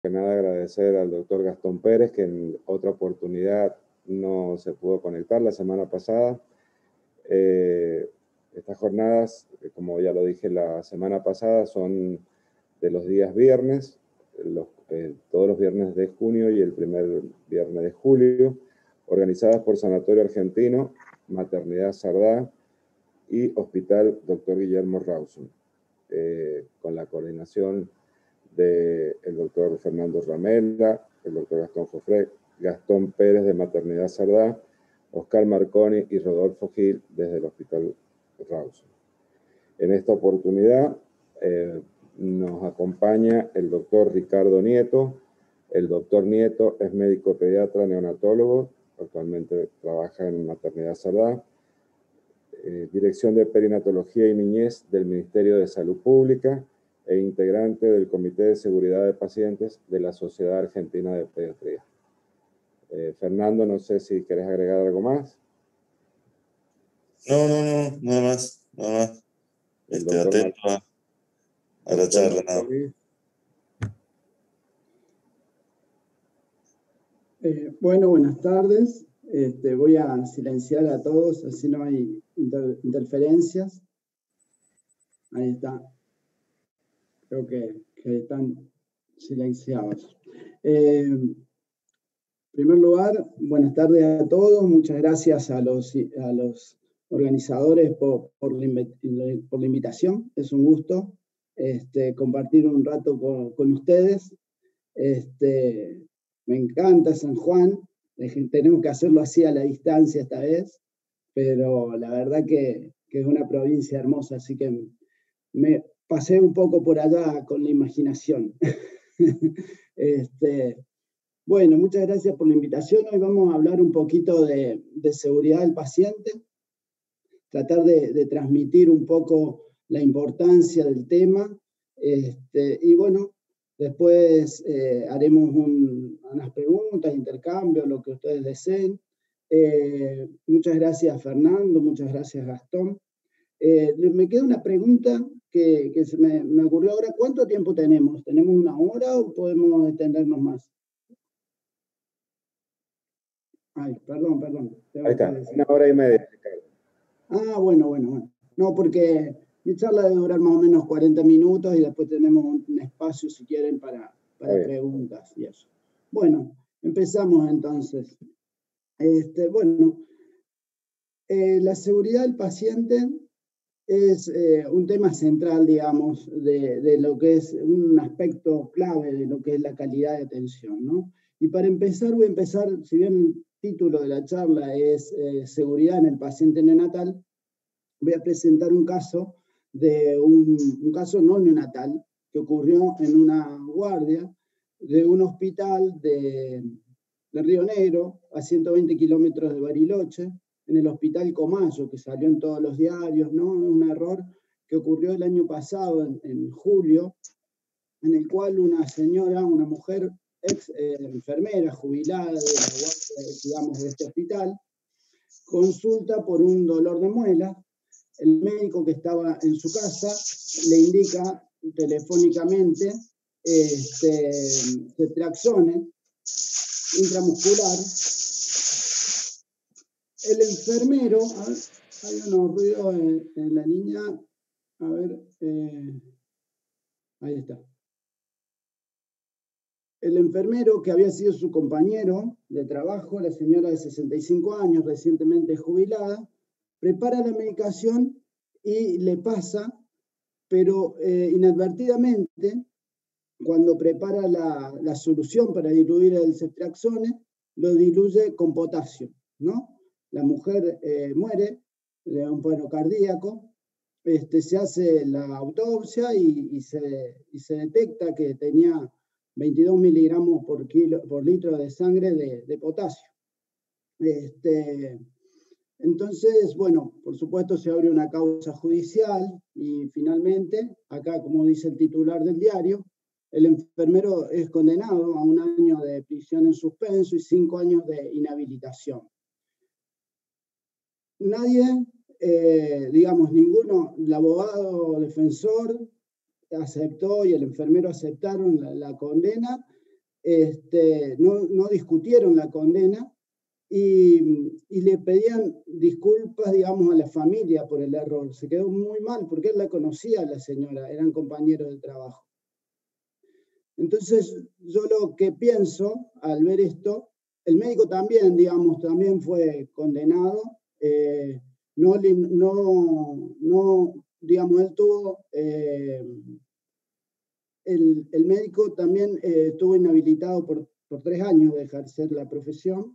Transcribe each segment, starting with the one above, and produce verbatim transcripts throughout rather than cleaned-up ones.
que nada agradecer al doctor Gastón Pérez, que en otra oportunidad no se pudo conectar la semana pasada. Eh, estas jornadas, como ya lo dije la semana pasada, son de los días viernes, los, eh, todos los viernes de junio y el primer viernes de julio, organizadas por Sanatorio Argentino, Maternidad Sardá y Hospital doctor Guillermo Rawson, eh, con la coordinación del doctor Fernando Ramela, el doctor Gastón Jofré, Gastón Pérez de Maternidad Sardá, Oscar Marconi y Rodolfo Gil desde el Hospital Rawson. En esta oportunidad eh, nos acompaña el doctor Ricardo Nieto. El doctor Nieto es médico pediatra neonatólogo, actualmente trabaja en Maternidad Sardá, eh, Dirección de Perinatología y Niñez del Ministerio de Salud Pública e integrante del Comité de Seguridad de Pacientes de la Sociedad Argentina de Pediatría. Eh, Fernando, no sé si querés agregar algo más. No, no, no, nada más, nada más. Este, atento a, a la charla. Nada. Eh, bueno, buenas tardes. Este, voy a silenciar a todos, así no hay inter interferencias. Ahí está. Creo que, que están silenciados. Eh, en primer lugar, buenas tardes a todos. Muchas gracias a los, a los organizadores por, por, la, por la invitación. Es un gusto este, compartir un rato con, con ustedes. Este, me encanta San Juan. Tenemos que hacerlo así a la distancia esta vez, pero la verdad que, que es una provincia hermosa, así que me pasé un poco por allá con la imaginación. este, bueno, muchas gracias por la invitación. Hoy vamos a hablar un poquito de, de seguridad del paciente, tratar de, de transmitir un poco la importancia del tema, este, y bueno, después eh, haremos un, unas preguntas, intercambio, lo que ustedes deseen. Eh, muchas gracias Fernando, muchas gracias Gastón. Eh, me queda una pregunta que, que se me, me ocurrió ahora. ¿Cuánto tiempo tenemos? ¿Tenemos una hora o podemos extendernos más? Ay, perdón, perdón. Ahí está, una hora y media. Ah, bueno, bueno, bueno. No, porque mi charla debe durar más o menos cuarenta minutos y después tenemos un, un espacio, si quieren, para, para preguntas y eso. Bueno, empezamos entonces. Este, bueno, eh, la seguridad del paciente es eh, un tema central, digamos, de, de lo que es un aspecto clave de lo que es la calidad de atención, ¿no? Y para empezar, voy a empezar, si bien el título de la charla es eh, seguridad en el paciente neonatal, voy a presentar un caso de un, un caso no neonatal que ocurrió en una guardia de un hospital de, de Río Negro, a ciento veinte kilómetros de Bariloche, en el hospital Comayo, que salió en todos los diarios, ¿no? Un error que ocurrió el año pasado, en, en julio, en el cual una señora, una mujer, ex eh, enfermera, jubilada de la guardia, digamos, de este hospital, consulta por un dolor de muela. El médico que estaba en su casa le indica telefónicamente este, ceftriaxone intramuscular. El enfermero, a ver, hay unos ruidos en, en la línea, a ver, eh, ahí está. El enfermero, que había sido su compañero de trabajo, la señora de sesenta y cinco años, recientemente jubilada, prepara la medicación y le pasa, pero eh, inadvertidamente, cuando prepara la, la solución para diluir el ceftriaxone, lo diluye con potasio, ¿no? La mujer eh, muere de un paro cardíaco, este, se hace la autopsia y, y, se, y se detecta que tenía veintidós miligramos por, kilo, por litro de sangre de, de potasio. Este, entonces, bueno, por supuesto se abre una causa judicial y finalmente, acá como dice el titular del diario, el enfermero es condenado a un año de prisión en suspenso y cinco años de inhabilitación. Nadie, eh, digamos, ninguno, el abogado defensor aceptó y el enfermero aceptaron la, la condena, este, no, no discutieron la condena y, y le pedían disculpas, digamos, a la familia por el error. Se quedó muy mal porque él la conocía a la señora, eran compañeros de trabajo. Entonces, yo lo que pienso al ver esto, el médico también, digamos, también fue condenado. Eh, no, no, no, digamos, él tuvo, eh, el, el médico también eh, estuvo inhabilitado por, por tres años de ejercer la profesión.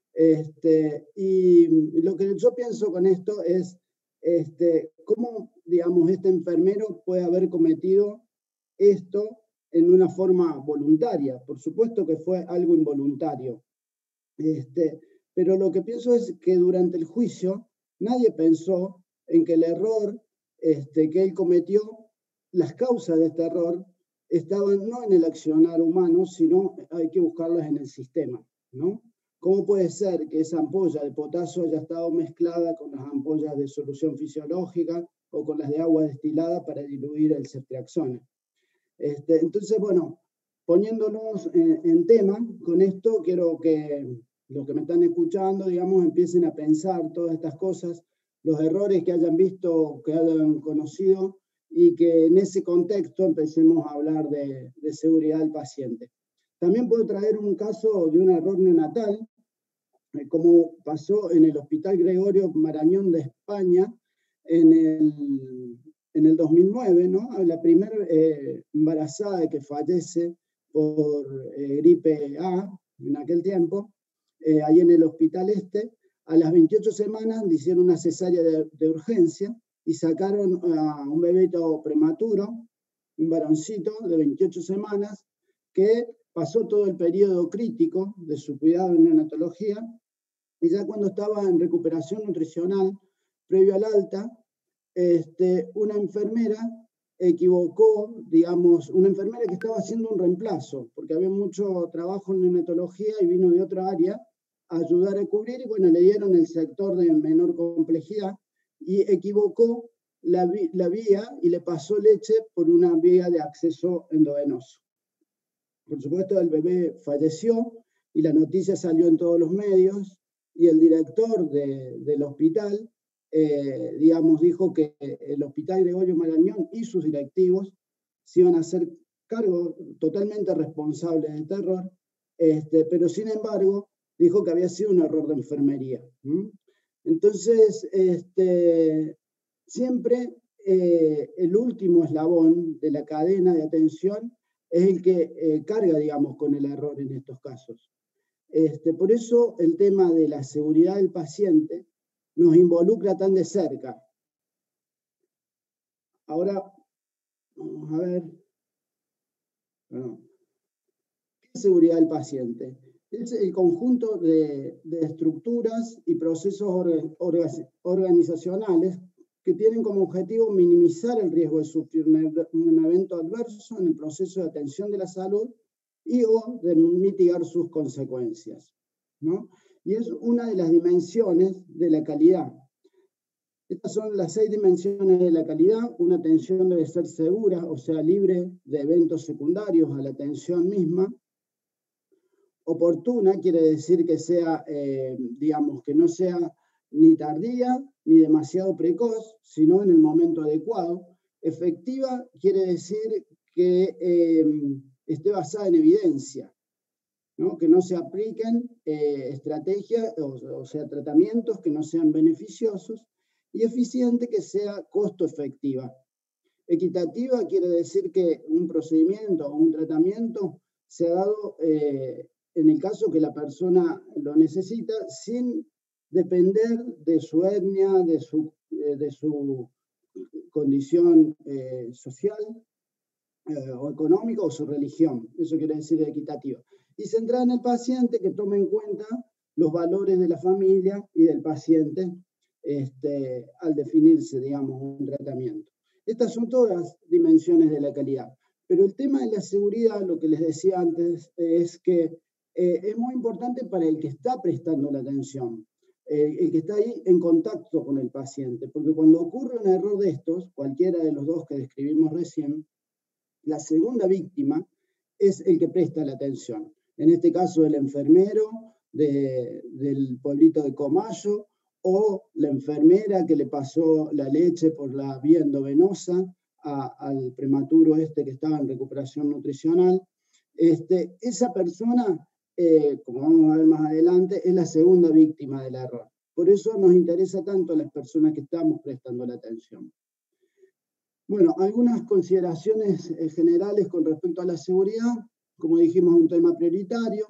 Este, y lo que yo pienso con esto es, este, cómo, digamos, este enfermero puede haber cometido esto en una forma voluntaria. Por supuesto que fue algo involuntario. Este, pero lo que pienso es que durante el juicio nadie pensó en que el error este, que él cometió, las causas de este error estaban no en el accionar humano, sino hay que buscarlas en el sistema, ¿no? ¿Cómo puede ser que esa ampolla de potasio haya estado mezclada con las ampollas de solución fisiológica o con las de agua destilada para diluir el ceftriaxona? Este, entonces, bueno, poniéndonos en, en tema con esto, quiero que los que me están escuchando, digamos, empiecen a pensar todas estas cosas, los errores que hayan visto, que hayan conocido, y que en ese contexto empecemos a hablar de, de seguridad del paciente. También puedo traer un caso de un error neonatal, eh, como pasó en el Hospital Gregorio Marañón de España en el, en el dos mil nueve, ¿no? La primera eh, embarazada que fallece por eh, gripe A en aquel tiempo, eh, ahí en el hospital este, a las veintiocho semanas le hicieron una cesárea de, de urgencia y sacaron a un bebito prematuro, un varoncito de veintiocho semanas, que pasó todo el periodo crítico de su cuidado en neonatología, y ya cuando estaba en recuperación nutricional, previo al alta, este, una enfermera equivocó, digamos, una enfermera que estaba haciendo un reemplazo, porque había mucho trabajo en neonatología y vino de otra área a ayudar a cubrir, y bueno, le dieron el sector de menor complejidad, y equivocó la, la vía y le pasó leche por una vía de acceso endovenoso. Por supuesto, el bebé falleció y la noticia salió en todos los medios, y el director de, del hospital, eh, digamos, dijo que el Hospital Gregorio Marañón y sus directivos se iban a hacer cargo totalmente responsables del error, este, pero sin embargo dijo que había sido un error de enfermería. ¿Mm? Entonces, este, siempre eh, el último eslabón de la cadena de atención es el que eh, carga, digamos, con el error en estos casos. Este, por eso el tema de la seguridad del paciente nos involucra tan de cerca. Ahora, vamos a ver. Bueno, ¿qué es seguridad del paciente? Es el conjunto de, de estructuras y procesos orga, orga, organizacionales que tienen como objetivo minimizar el riesgo de sufrir un, un evento adverso en el proceso de atención de la salud y o de mitigar sus consecuencias, ¿no? Y es una de las dimensiones de la calidad. Estas son las seis dimensiones de la calidad. Una atención debe ser segura, o sea, libre de eventos secundarios a la atención misma. Oportuna quiere decir que sea, eh, digamos, que no sea ni tardía ni demasiado precoz, sino en el momento adecuado. Efectiva quiere decir que eh, esté basada en evidencia, ¿no? Que no se apliquen eh, estrategias, o, o sea, tratamientos que no sean beneficiosos, y eficiente que sea costo efectiva. Equitativa quiere decir que un procedimiento o un tratamiento se ha dado eh, en el caso que la persona lo necesita, sin depender de su etnia, de su, eh, de su condición eh, social eh, o económica o su religión. Eso quiere decir equitativa. Y centrada en el paciente, que tome en cuenta los valores de la familia y del paciente este, al definirse, digamos, un tratamiento. Estas son todas dimensiones de la calidad. Pero el tema de la seguridad, lo que les decía antes, es que eh, es muy importante para el que está prestando la atención, eh, el que está ahí en contacto con el paciente, porque cuando ocurre un error de estos, cualquiera de los dos que describimos recién, la segunda víctima es el que presta la atención. En este caso, el enfermero de, del pueblito de Comayo, o la enfermera que le pasó la leche por la vía endovenosa a, al prematuro este que estaba en recuperación nutricional. Este, esa persona, eh, como vamos a ver más adelante, es la segunda víctima del error. Por eso nos interesa tanto a las personas que estamos prestando la atención. Bueno, algunas consideraciones eh, generales con respecto a la seguridad. Como dijimos, un tema prioritario.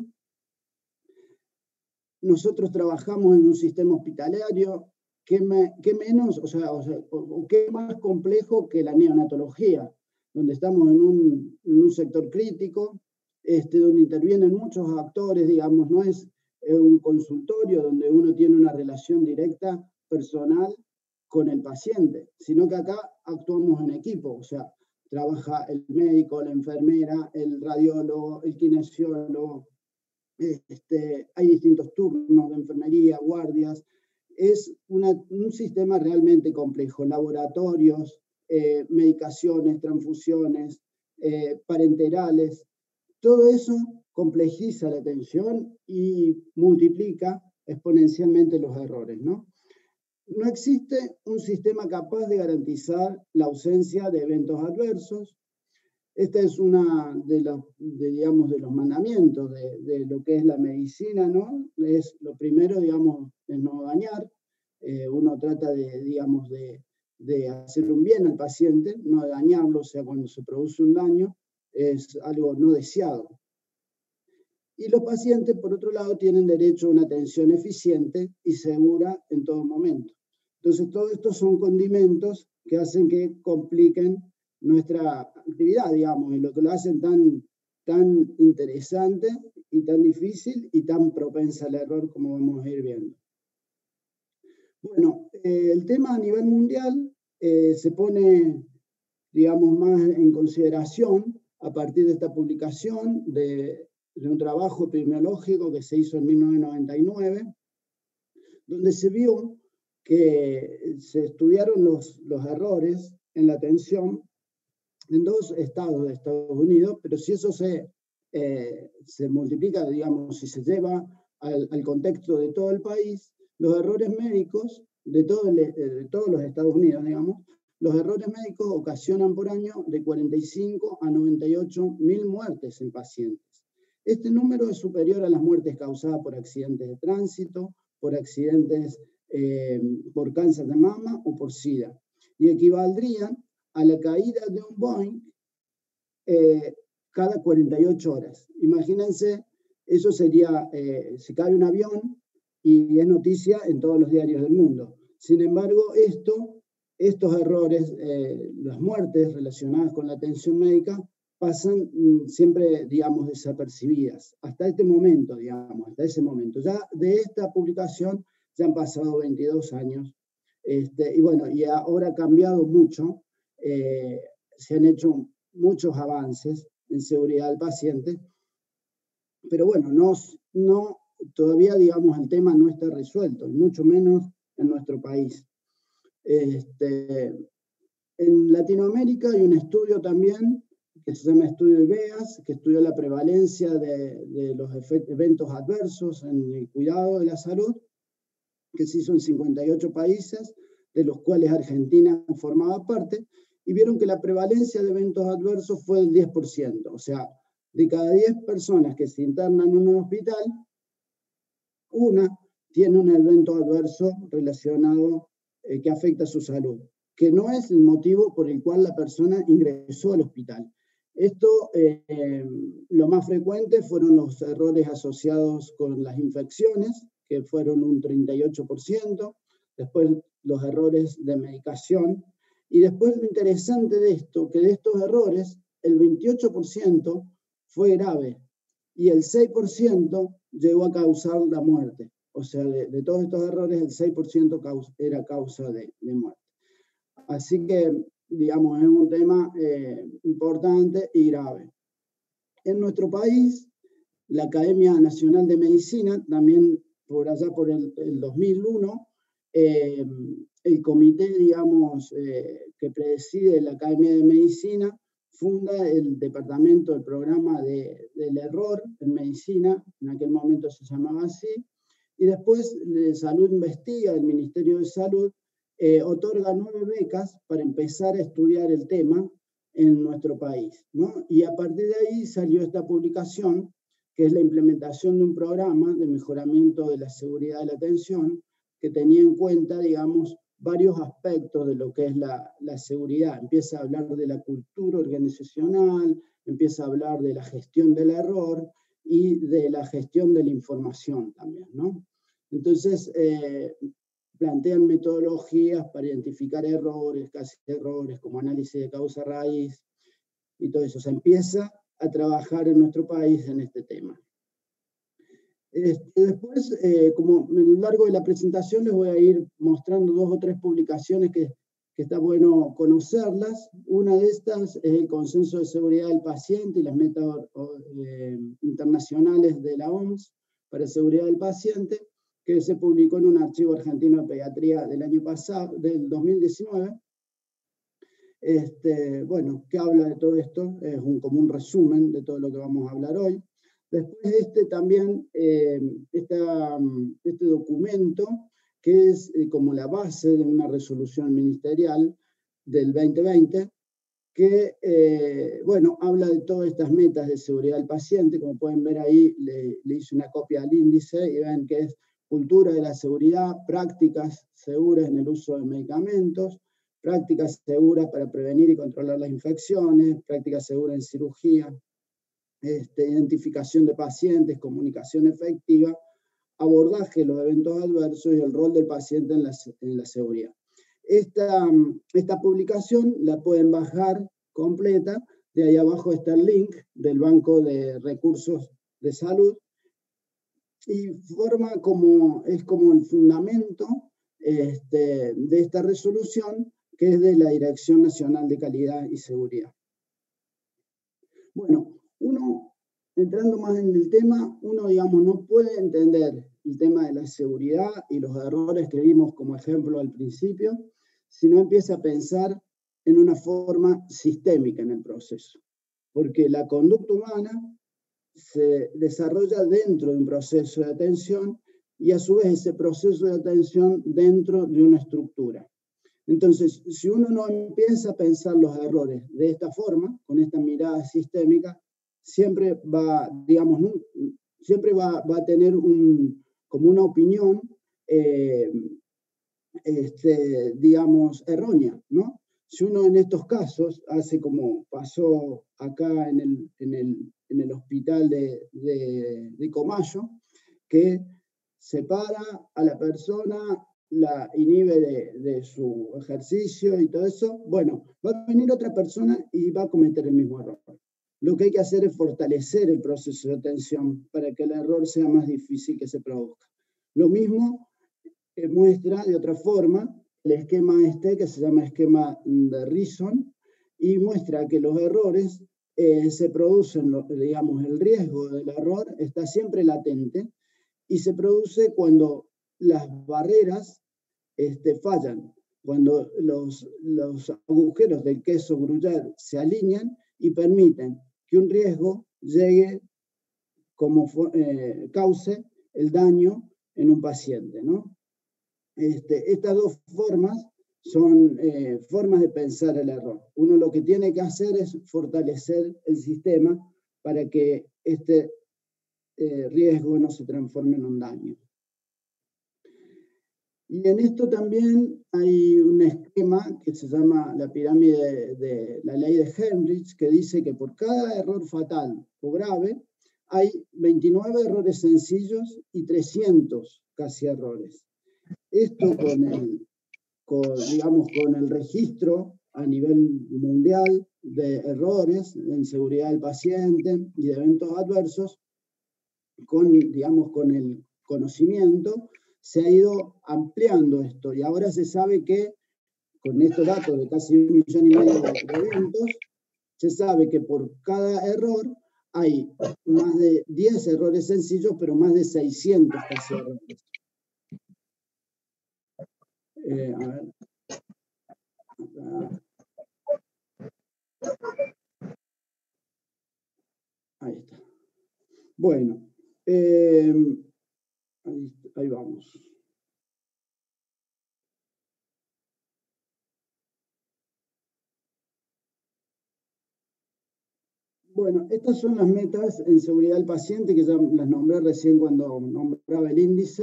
Nosotros trabajamos en un sistema hospitalario, ¿qué, me, qué menos, o sea, o, sea, o, o qué más complejo que la neonatología, donde estamos en un, en un sector crítico, este, donde intervienen muchos actores, digamos, no es eh, un consultorio donde uno tiene una relación directa, personal, con el paciente, sino que acá actuamos en equipo, o sea, trabaja el médico, la enfermera, el radiólogo, el kinesiólogo. Este, hay distintos turnos de enfermería, guardias. Es una, un sistema realmente complejo. Laboratorios, eh, medicaciones, transfusiones, eh, parenterales. Todo eso complejiza la atención y multiplica exponencialmente los errores, ¿no? No existe un sistema capaz de garantizar la ausencia de eventos adversos. Este es uno de los, de, digamos, de los mandamientos de, de lo que es la medicina, ¿no? Es lo primero, digamos, es no dañar. Eh, uno trata de, digamos, de, de hacer un bien al paciente, no dañarlo, o sea, cuando se produce un daño, es algo no deseado. Y los pacientes, por otro lado, tienen derecho a una atención eficiente y segura en todo momento. Entonces, todo esto son condimentos que hacen que compliquen nuestra actividad, digamos, y lo que lo hacen tan, tan interesante y tan difícil y tan propensa al error, como vamos a ir viendo. Bueno, eh, el tema a nivel mundial eh, se pone, digamos, más en consideración a partir de esta publicación de, de un trabajo epidemiológico que se hizo en mil novecientos noventa y nueve, donde se vio que se estudiaron los, los errores en la atención en dos estados de Estados Unidos, pero si eso se, eh, se multiplica, digamos, si se lleva al, al contexto de todo el país, los errores médicos de, todo el, de todos los Estados Unidos, digamos, los errores médicos ocasionan por año de cuarenta y cinco a noventa y ocho mil muertes en pacientes. Este número es superior a las muertes causadas por accidentes de tránsito, por accidentes eh, por cáncer de mama o por SIDA, y equivaldrían a la caída de un Boeing eh, cada cuarenta y ocho horas. Imagínense, eso sería, eh, se cae un avión y es noticia en todos los diarios del mundo. Sin embargo, esto, estos errores, eh, las muertes relacionadas con la atención médica, pasan mm, siempre, digamos, desapercibidas. Hasta este momento, digamos, hasta ese momento. Ya de esta publicación ya han pasado veintidós años. Este, y bueno, y ahora ha cambiado mucho. Eh, se han hecho muchos avances en seguridad del paciente, pero bueno, no, no, todavía, digamos, el tema no está resuelto, y mucho menos en nuestro país. Este, en Latinoamérica hay un estudio también que se llama Estudio IBEAS, que estudió la prevalencia de, de los eventos adversos en el cuidado de la salud, que se hizo en cincuenta y ocho países, de los cuales Argentina formaba parte, y vieron que la prevalencia de eventos adversos fue del diez por ciento. O sea, de cada diez personas que se internan en un hospital, una tiene un evento adverso relacionado eh, que afecta a su salud, que no es el motivo por el cual la persona ingresó al hospital. Esto, eh, lo más frecuente fueron los errores asociados con las infecciones, que fueron un treinta y ocho por ciento, después los errores de medicación, y después lo interesante de esto, que de estos errores, el veintiocho por ciento fue grave, y el seis por ciento llegó a causar la muerte. O sea, de, de todos estos errores, el seis por ciento causa, era causa de, de muerte. Así que, digamos, es un tema eh, importante y grave. En nuestro país, la Academia Nacional de Medicina, también por allá por el, el dos mil uno, eh, el comité, digamos, eh, que preside la Academia de Medicina, funda el departamento, el programa de, del error en medicina, en aquel momento se llamaba así, y después de Salud Investiga, el Ministerio de Salud, eh, otorga nueve becas para empezar a estudiar el tema en nuestro país, ¿no? Y a partir de ahí salió esta publicación, que es la implementación de un programa de mejoramiento de la seguridad de la atención, que tenía en cuenta, digamos, varios aspectos de lo que es la, la seguridad. Empieza a hablar de la cultura organizacional, empieza a hablar de la gestión del error y de la gestión de la información también, ¿no? Entonces, eh, plantean metodologías para identificar errores, casi errores, como análisis de causa-raíz, y todo eso. Se empieza a trabajar en nuestro país en este tema. Este, después, eh, como a lo largo de la presentación les voy a ir mostrando dos o tres publicaciones que, que está bueno conocerlas. Una de estas es el Consenso de Seguridad del Paciente y las metas eh, internacionales de la O M S para seguridad del paciente, que se publicó en un archivo argentino de pediatría del año pasado, del dos mil diecinueve. Este, bueno, que habla de todo esto, es un, como un resumen de todo lo que vamos a hablar hoy. Después este también, eh, esta, este documento, que es eh, como la base de una resolución ministerial del veinte veinte, que, eh, bueno, habla de todas estas metas de seguridad del paciente. Como pueden ver ahí, le, le hice una copia al índice y ven que es cultura de la seguridad, prácticas seguras en el uso de medicamentos, prácticas seguras para prevenir y controlar las infecciones, prácticas seguras en cirugía, este, identificación de pacientes, comunicación efectiva, abordaje de los eventos adversos y el rol del paciente en la, en la seguridad. Esta, esta publicación la pueden bajar completa, de ahí abajo está el link del Banco de Recursos de Salud, y forma como, es como el fundamento este, de esta resolución, que es de la Dirección Nacional de Calidad y Seguridad. Bueno, uno, entrando más en el tema, uno, digamos, no puede entender el tema de la seguridad y los errores que vimos como ejemplo al principio, si no empieza a pensar en una forma sistémica en el proceso. Porque la conducta humana se desarrolla dentro de un proceso de atención y a su vez ese proceso de atención dentro de una estructura. Entonces, si uno no empieza a pensar los errores de esta forma, con esta mirada sistémica, siempre va, digamos, ¿no? siempre va, va a tener un, como una opinión, eh, este, digamos, errónea, ¿no? Si uno en estos casos hace como pasó acá en el, en el, en el hospital de, de, de Comayo, que separa a la persona, la inhibe de, de su ejercicio y todo eso, bueno, va a venir otra persona y va a cometer el mismo error. Lo que hay que hacer es fortalecer el proceso de atención para que el error sea más difícil que se produzca. Lo mismo que muestra de otra forma el esquema este, que se llama esquema de Reason, y muestra que los errores eh, se producen, digamos, el riesgo del error está siempre latente, y se produce cuando las barreras este, fallan, cuando los, los agujeros del queso Gruyère se alinean y permiten que un riesgo llegue como eh, cause el daño en un paciente, ¿no? Este, estas dos formas son eh, formas de pensar el error. Uno lo que tiene que hacer es fortalecer el sistema para que este eh, riesgo no se transforme en un daño. Y en esto también hay un esquema que se llama la pirámide de, de la ley de Heinrich, que dice que por cada error fatal o grave hay veintinueve errores sencillos y trescientos casi errores. Esto con el, con, digamos, con el registro a nivel mundial de errores en seguridad del paciente y de eventos adversos, con, digamos, con el conocimiento, se ha ido ampliando esto y ahora se sabe que con estos datos de casi un millón y medio de eventos, se sabe que por cada error hay más de diez errores sencillos, pero más de seiscientos casi errores. Eh, a ver. Acá. Ahí está. Bueno, eh, ahí, ahí vamos. Bueno, estas son las metas en seguridad del paciente, que ya las nombré recién cuando nombraba el índice.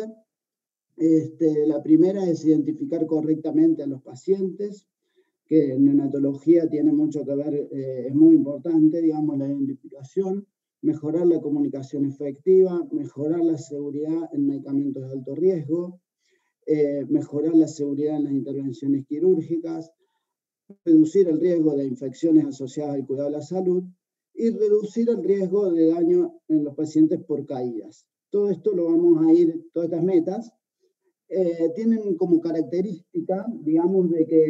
Este, la primera es identificar correctamente a los pacientes, que en neonatología tiene mucho que ver, eh, es muy importante, digamos, la identificación, mejorar la comunicación efectiva, mejorar la seguridad en medicamentos de alto riesgo, eh, mejorar la seguridad en las intervenciones quirúrgicas, reducir el riesgo de infecciones asociadas al cuidado de la salud y reducir el riesgo de daño en los pacientes por caídas. Todo esto lo vamos a ir, todas estas metas, eh, tienen como característica, digamos, de que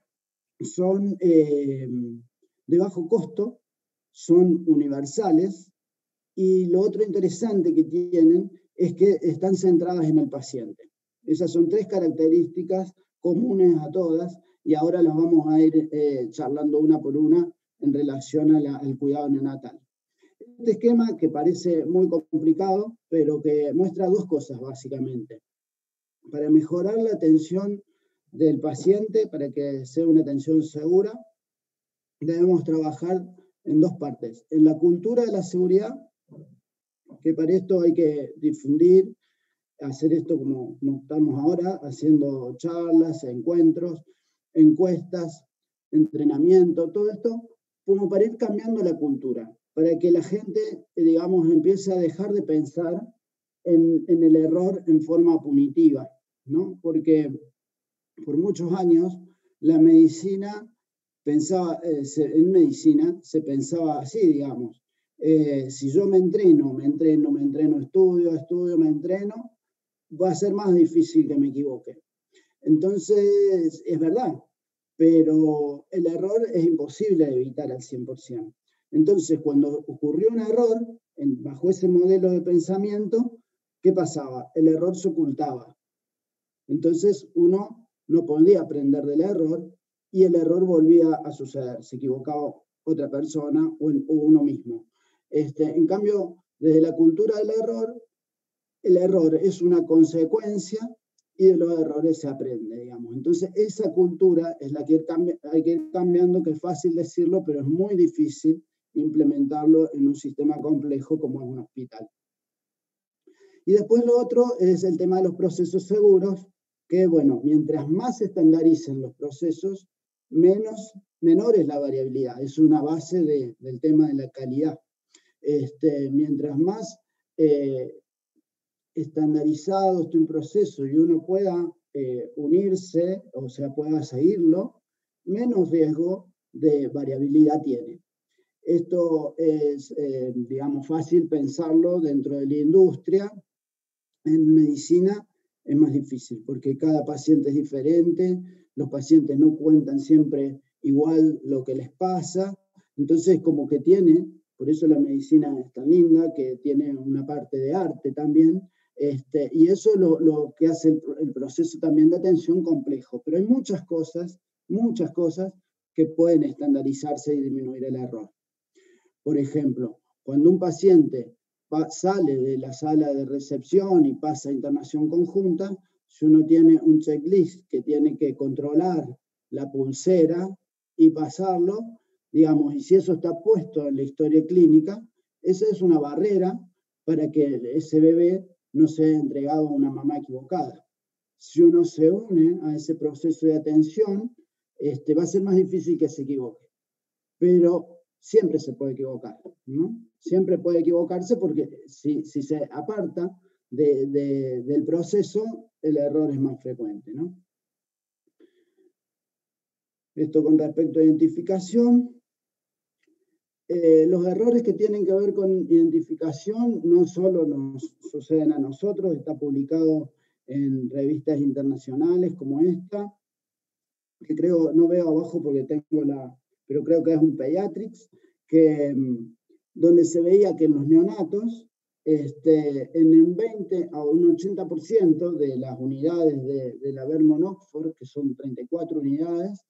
son eh, de bajo costo, son universales, y lo otro interesante que tienen es que están centradas en el paciente. Esas son tres características comunes a todas, y ahora las vamos a ir eh, charlando una por una en relación a la, al cuidado neonatal. Este esquema, que parece muy complicado, pero que muestra dos cosas básicamente. Para mejorar la atención del paciente, para que sea una atención segura, debemos trabajar en dos partes. En la cultura de la seguridad, que para esto hay que difundir, hacer esto como, como estamos ahora, haciendo charlas, encuentros, encuestas, entrenamiento, todo esto, como para ir cambiando la cultura, para que la gente, digamos, empiece a dejar de pensar en, en el error en forma punitiva, ¿no? Porque por muchos años la medicina pensaba, eh, se, en medicina se pensaba así, digamos, eh, si yo me entreno, me entreno, me entreno, estudio, estudio, me entreno, va a ser más difícil que me equivoque. Entonces, es verdad, pero el error es imposible de evitar al cien por ciento. Entonces, cuando ocurrió un error, en, bajo ese modelo de pensamiento, ¿qué pasaba? El error se ocultaba. Entonces, uno no podía aprender del error y el error volvía a suceder. Se equivocaba otra persona o, en, o uno mismo. Este, en cambio, desde la cultura del error, el error es una consecuencia y de los errores se aprende, digamos. Entonces, esa cultura es la que hay que ir cambiando, que es fácil decirlo, pero es muy difícil implementarlo en un sistema complejo como es un hospital. Y después lo otro es el tema de los procesos seguros, que, bueno, mientras más se estandaricen los procesos, menos, menor es la variabilidad. Es una base de, del tema de la calidad. Este, mientras más eh, estandarizado esté un proceso y uno pueda eh, unirse, o sea, pueda seguirlo, menos riesgo de variabilidad tiene. Esto es, eh, digamos, fácil pensarlo dentro de la industria. En medicina es más difícil, porque cada paciente es diferente, los pacientes no cuentan siempre igual lo que les pasa, entonces como que tiene, por eso la medicina es tan linda, que tiene una parte de arte también, este, y eso es lo, lo que hace el, el proceso también de atención complejo, pero hay muchas cosas, muchas cosas que pueden estandarizarse y disminuir el error. Por ejemplo, cuando un paciente sale de la sala de recepción y pasa a internación conjunta, si uno tiene un checklist que tiene que controlar la pulsera y pasarlo, digamos, y si eso está puesto en la historia clínica, esa es una barrera para que ese bebé no sea entregado a una mamá equivocada. Si uno se une a ese proceso de atención, este, va a ser más difícil que se equivoque. Pero siempre se puede equivocar, ¿no? Siempre puede equivocarse porque si, si se aparta de, de, del proceso, el error es más frecuente, ¿no? Esto con respecto a identificación. Eh, los errores que tienen que ver con identificación no solo nos suceden a nosotros, está publicado en revistas internacionales como esta, que creo, no veo abajo porque tengo la, pero creo que es un Pediatrics, que, donde se veía que en los neonatos, este, en un veinte a un ochenta por ciento de las unidades de, de la Vermont Oxford, que son treinta y cuatro unidades,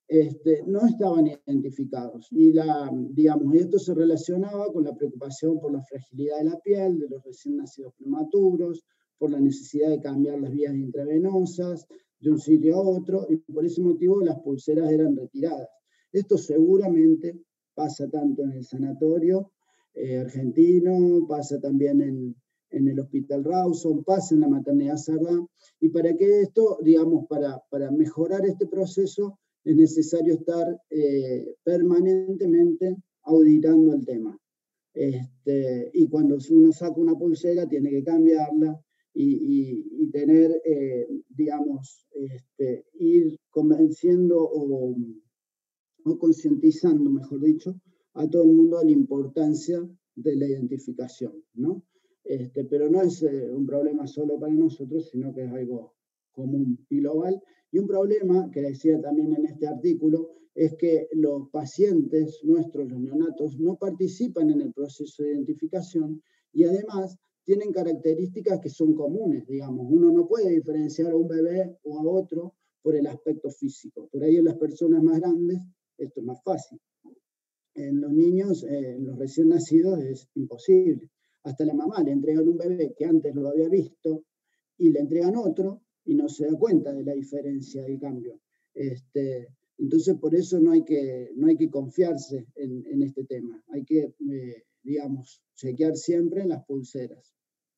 este, no estaban identificados. Y la, digamos, esto se relacionaba con la preocupación por la fragilidad de la piel de los recién nacidos prematuros, por la necesidad de cambiar las vías intravenosas de un sitio a otro, y por ese motivo las pulseras eran retiradas. Esto seguramente pasa tanto en el sanatorio eh, argentino, pasa también en, en el Hospital Rawson, pasa en la maternidad Sardá, y para que esto, digamos, para, para mejorar este proceso, es necesario estar eh, permanentemente auditando el tema. Este, y cuando uno saca una pulsera, tiene que cambiarla y, y, y tener, eh, digamos, este, ir convenciendo o, o concientizando, mejor dicho, a todo el mundo de la importancia de la identificación, ¿no? Este, pero no es eh, un problema solo para nosotros, sino que es algo común y global. Y un problema, que decía también en este artículo, es que los pacientes nuestros, los neonatos, no participan en el proceso de identificación y además tienen características que son comunes, digamos. Uno no puede diferenciar a un bebé o a otro por el aspecto físico. Por ahí en las personas más grandes esto es más fácil. En los niños, eh, en los recién nacidos es imposible. Hasta la mamá le entregan un bebé que antes lo había visto y le entregan otro y no se da cuenta de la diferencia, del cambio. Este, entonces, por eso no hay que, no hay que confiarse en, en este tema. Hay que, eh, digamos, chequear siempre las pulseras.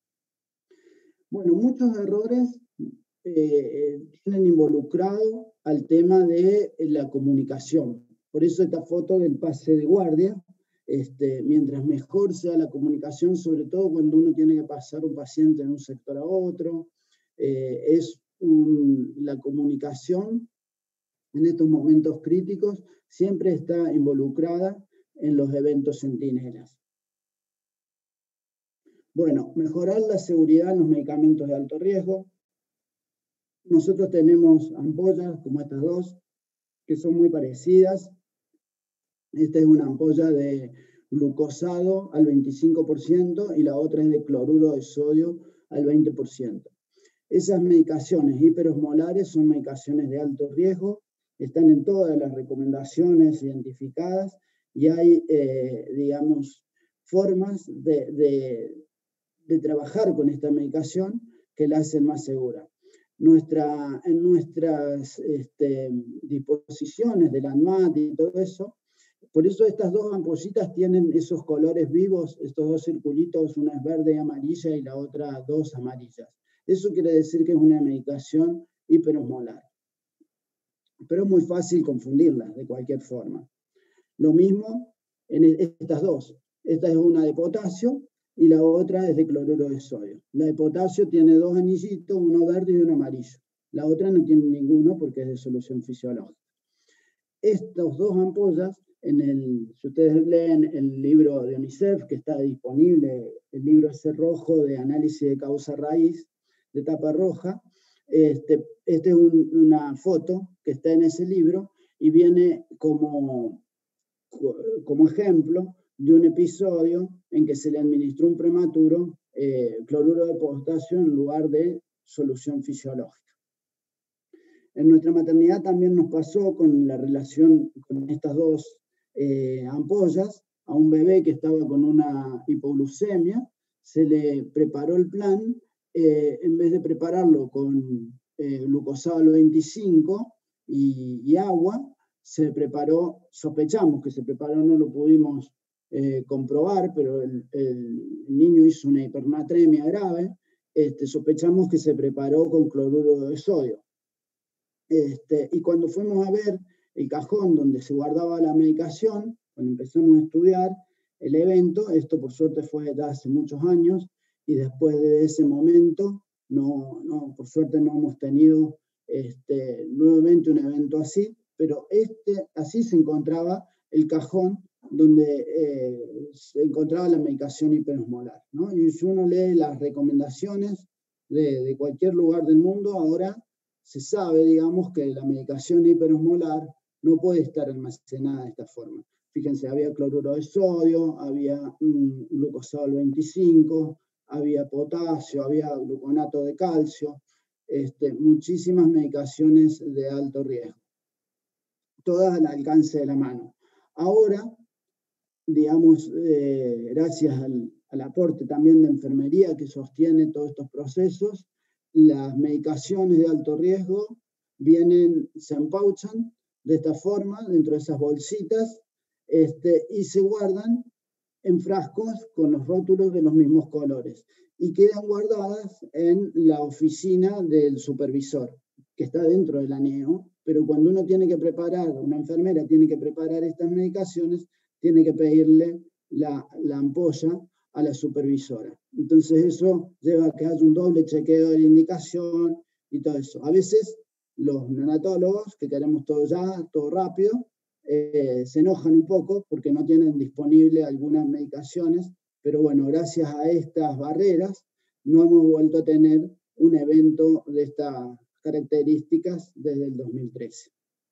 Bueno, muchos errores eh, tienen involucrado al tema de la comunicación. Por eso esta foto del pase de guardia, este, mientras mejor sea la comunicación, sobre todo cuando uno tiene que pasar un paciente de un sector a otro, eh, es un, la comunicación en estos momentos críticos siempre está involucrada en los eventos centinelas. Bueno, mejorar la seguridad en los medicamentos de alto riesgo. Nosotros tenemos ampollas como estas dos, que son muy parecidas. Esta es una ampolla de glucosado al veinticinco por ciento y la otra es de cloruro de sodio al veinte por ciento. Esas medicaciones hiperosmolares son medicaciones de alto riesgo, están en todas las recomendaciones identificadas y hay, eh, digamos, formas de, de, de trabajar con esta medicación que la hacen más segura. Nuestra, en nuestras este, disposiciones del ANMAT y todo eso, por eso estas dos ampollitas tienen esos colores vivos, estos dos circulitos, una es verde y amarilla y la otra dos amarillas. Eso quiere decir que es una medicación hiperosmolar. Pero es muy fácil confundirlas de cualquier forma. Lo mismo en estas dos. Esta es una de potasio y la otra es de cloruro de sodio. La de potasio tiene dos anillitos, uno verde y uno amarillo. La otra no tiene ninguno porque es de solución fisiológica. Estas dos ampollas, en el, si ustedes leen el libro de UNICEF, que está disponible, el libro ese rojo de análisis de causa raíz, de tapa roja, este, este es un, una foto que está en ese libro y viene como, como ejemplo de un episodio en que se le administró un prematuro eh, cloruro de potasio en lugar de solución fisiológica. En nuestra maternidad también nos pasó con la relación con estas dos eh, ampollas, a un bebé que estaba con una hipoglucemia, se le preparó el plan, eh, en vez de prepararlo con eh, glucosado al veinticinco y, y agua, se preparó, sospechamos que se preparó, no lo pudimos eh, comprobar, pero el, el, el niño hizo una hipernatremia grave, este, sospechamos que se preparó con cloruro de sodio. Este, y cuando fuimos a ver el cajón donde se guardaba la medicación, cuando empezamos a estudiar el evento, esto por suerte fue de hace muchos años, y después de ese momento, no, no, por suerte no hemos tenido este, nuevamente un evento así, pero este, así se encontraba el cajón donde eh, se encontraba la medicación hiperosmolar, ¿no? Y si uno lee las recomendaciones de, de cualquier lugar del mundo, ahora se sabe, digamos, que la medicación hiperosmolar no puede estar almacenada de esta forma. Fíjense, había cloruro de sodio, había mm, glucosado al veinticinco, había potasio, había gluconato de calcio, este, muchísimas medicaciones de alto riesgo. todas al alcance de la mano. Ahora, digamos, eh, gracias al, al aporte también de enfermería que sostiene todos estos procesos, las medicaciones de alto riesgo vienen, se empauchan de esta forma, dentro de esas bolsitas, este, y se guardan en frascos con los rótulos de los mismos colores, y quedan guardadas en la oficina del supervisor, que está dentro del A N E O, pero cuando uno tiene que preparar, una enfermera tiene que preparar estas medicaciones, tiene que pedirle la, la ampolla a la supervisora. Entonces eso lleva a que haya un doble chequeo de la indicación y todo eso. A veces los neonatólogos, que queremos todo ya, todo rápido, eh, se enojan un poco porque no tienen disponible algunas medicaciones, pero bueno, gracias a estas barreras no hemos vuelto a tener un evento de estas características desde el dos mil trece.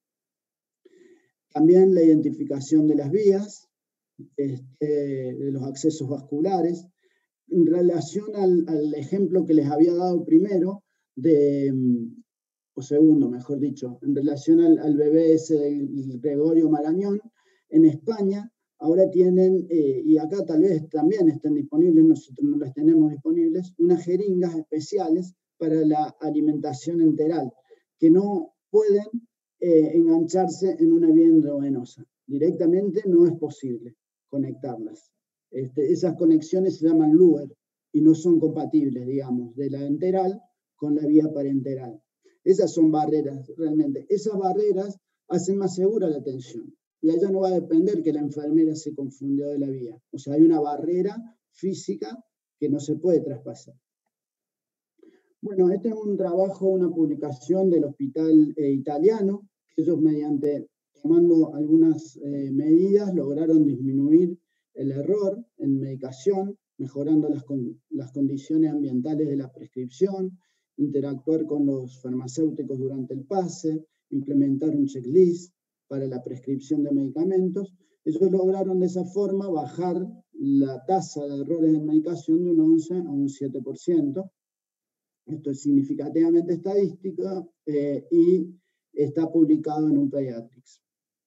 También la identificación de las vías, este, de los accesos vasculares, en relación al, al ejemplo que les había dado primero, de, o segundo, mejor dicho, en relación al, al bebé ese del Gregorio Marañón, en España ahora tienen, eh, y acá tal vez también estén disponibles, nosotros no las tenemos disponibles, unas jeringas especiales para la alimentación enteral, que no pueden eh, engancharse en una vía endovenosa. Directamente no es posible conectarlas. Este, esas conexiones se llaman L U E R y no son compatibles, digamos, de la enteral con la vía parenteral. Esas son barreras, realmente. Esas barreras hacen más segura la atención. Y allá no va a depender que la enfermera se confundió de la vía. O sea, hay una barrera física que no se puede traspasar. Bueno, este es un trabajo, una publicación del hospital eh, italiano, que ellos mediante, tomando algunas eh, medidas, lograron disminuir el error en medicación, mejorando las, con, las condiciones ambientales de la prescripción, interactuar con los farmacéuticos durante el pase, implementar un checklist para la prescripción de medicamentos. Ellos lograron de esa forma bajar la tasa de errores en medicación de un once a un siete por ciento. Esto es significativamente estadística eh, y está publicado en un Pediatrics.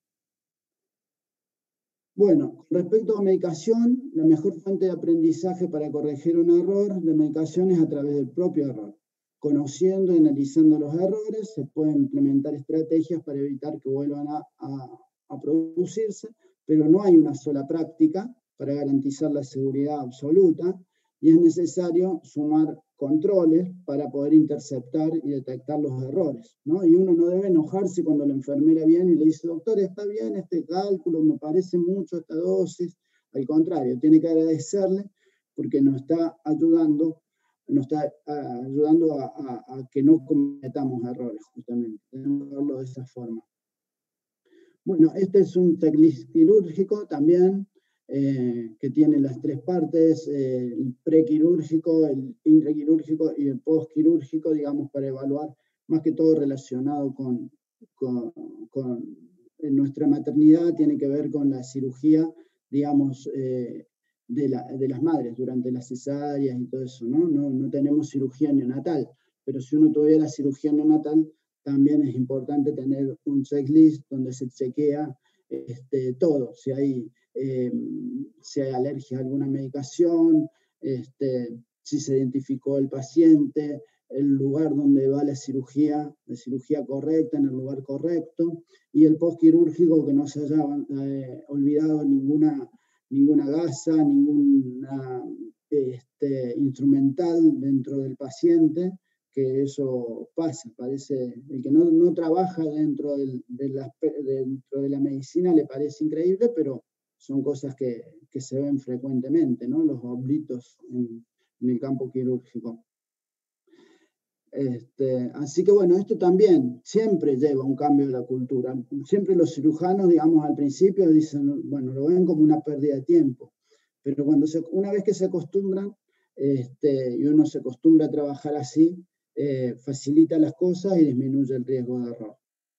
Bueno, con respecto a medicación, la mejor fuente de aprendizaje para corregir un error de medicación es a través del propio error. Conociendo y analizando los errores, se pueden implementar estrategias para evitar que vuelvan a, a, a producirse, pero no hay una sola práctica para garantizar la seguridad absoluta y es necesario sumar controles para poder interceptar y detectar los errores, ¿no? Y uno no debe enojarse cuando la enfermera viene y le dice, doctor, está bien este cálculo, me parece mucho esta dosis. Al contrario, tiene que agradecerle porque nos está ayudando, nos está uh, ayudando a, a, a que no cometamos errores, justamente. Tenemos que verlo de esa forma. Bueno, este es un checklist quirúrgico también, Eh, que tiene las tres partes, eh, el prequirúrgico, el intraquirúrgico y el postquirúrgico, digamos, para evaluar más que todo relacionado con, con, con en nuestra maternidad, tiene que ver con la cirugía, digamos, eh, de, la, de las madres durante las cesáreas y todo eso, ¿no? No, no tenemos cirugía neonatal, pero si uno tuviera cirugía neonatal, también es importante tener un checklist donde se chequea este, todo, si hay Eh, si hay alergia a alguna medicación, este, si se identificó el paciente, el lugar donde va la cirugía, la cirugía correcta, en el lugar correcto, y el postquirúrgico, que no se haya eh, olvidado ninguna, ninguna gasa, ninguna este, instrumental dentro del paciente, que eso pasa, parece, el que no, no trabaja dentro, del, de la, dentro de la medicina le parece increíble, pero son cosas que, que se ven frecuentemente, ¿no? Los oblitos en, en el campo quirúrgico. Este, así que bueno, esto también siempre lleva un cambio de la cultura. Siempre los cirujanos, digamos, al principio dicen, bueno, lo ven como una pérdida de tiempo, pero cuando se, una vez que se acostumbran este, y uno se acostumbra a trabajar así, eh, facilita las cosas y disminuye el riesgo de error.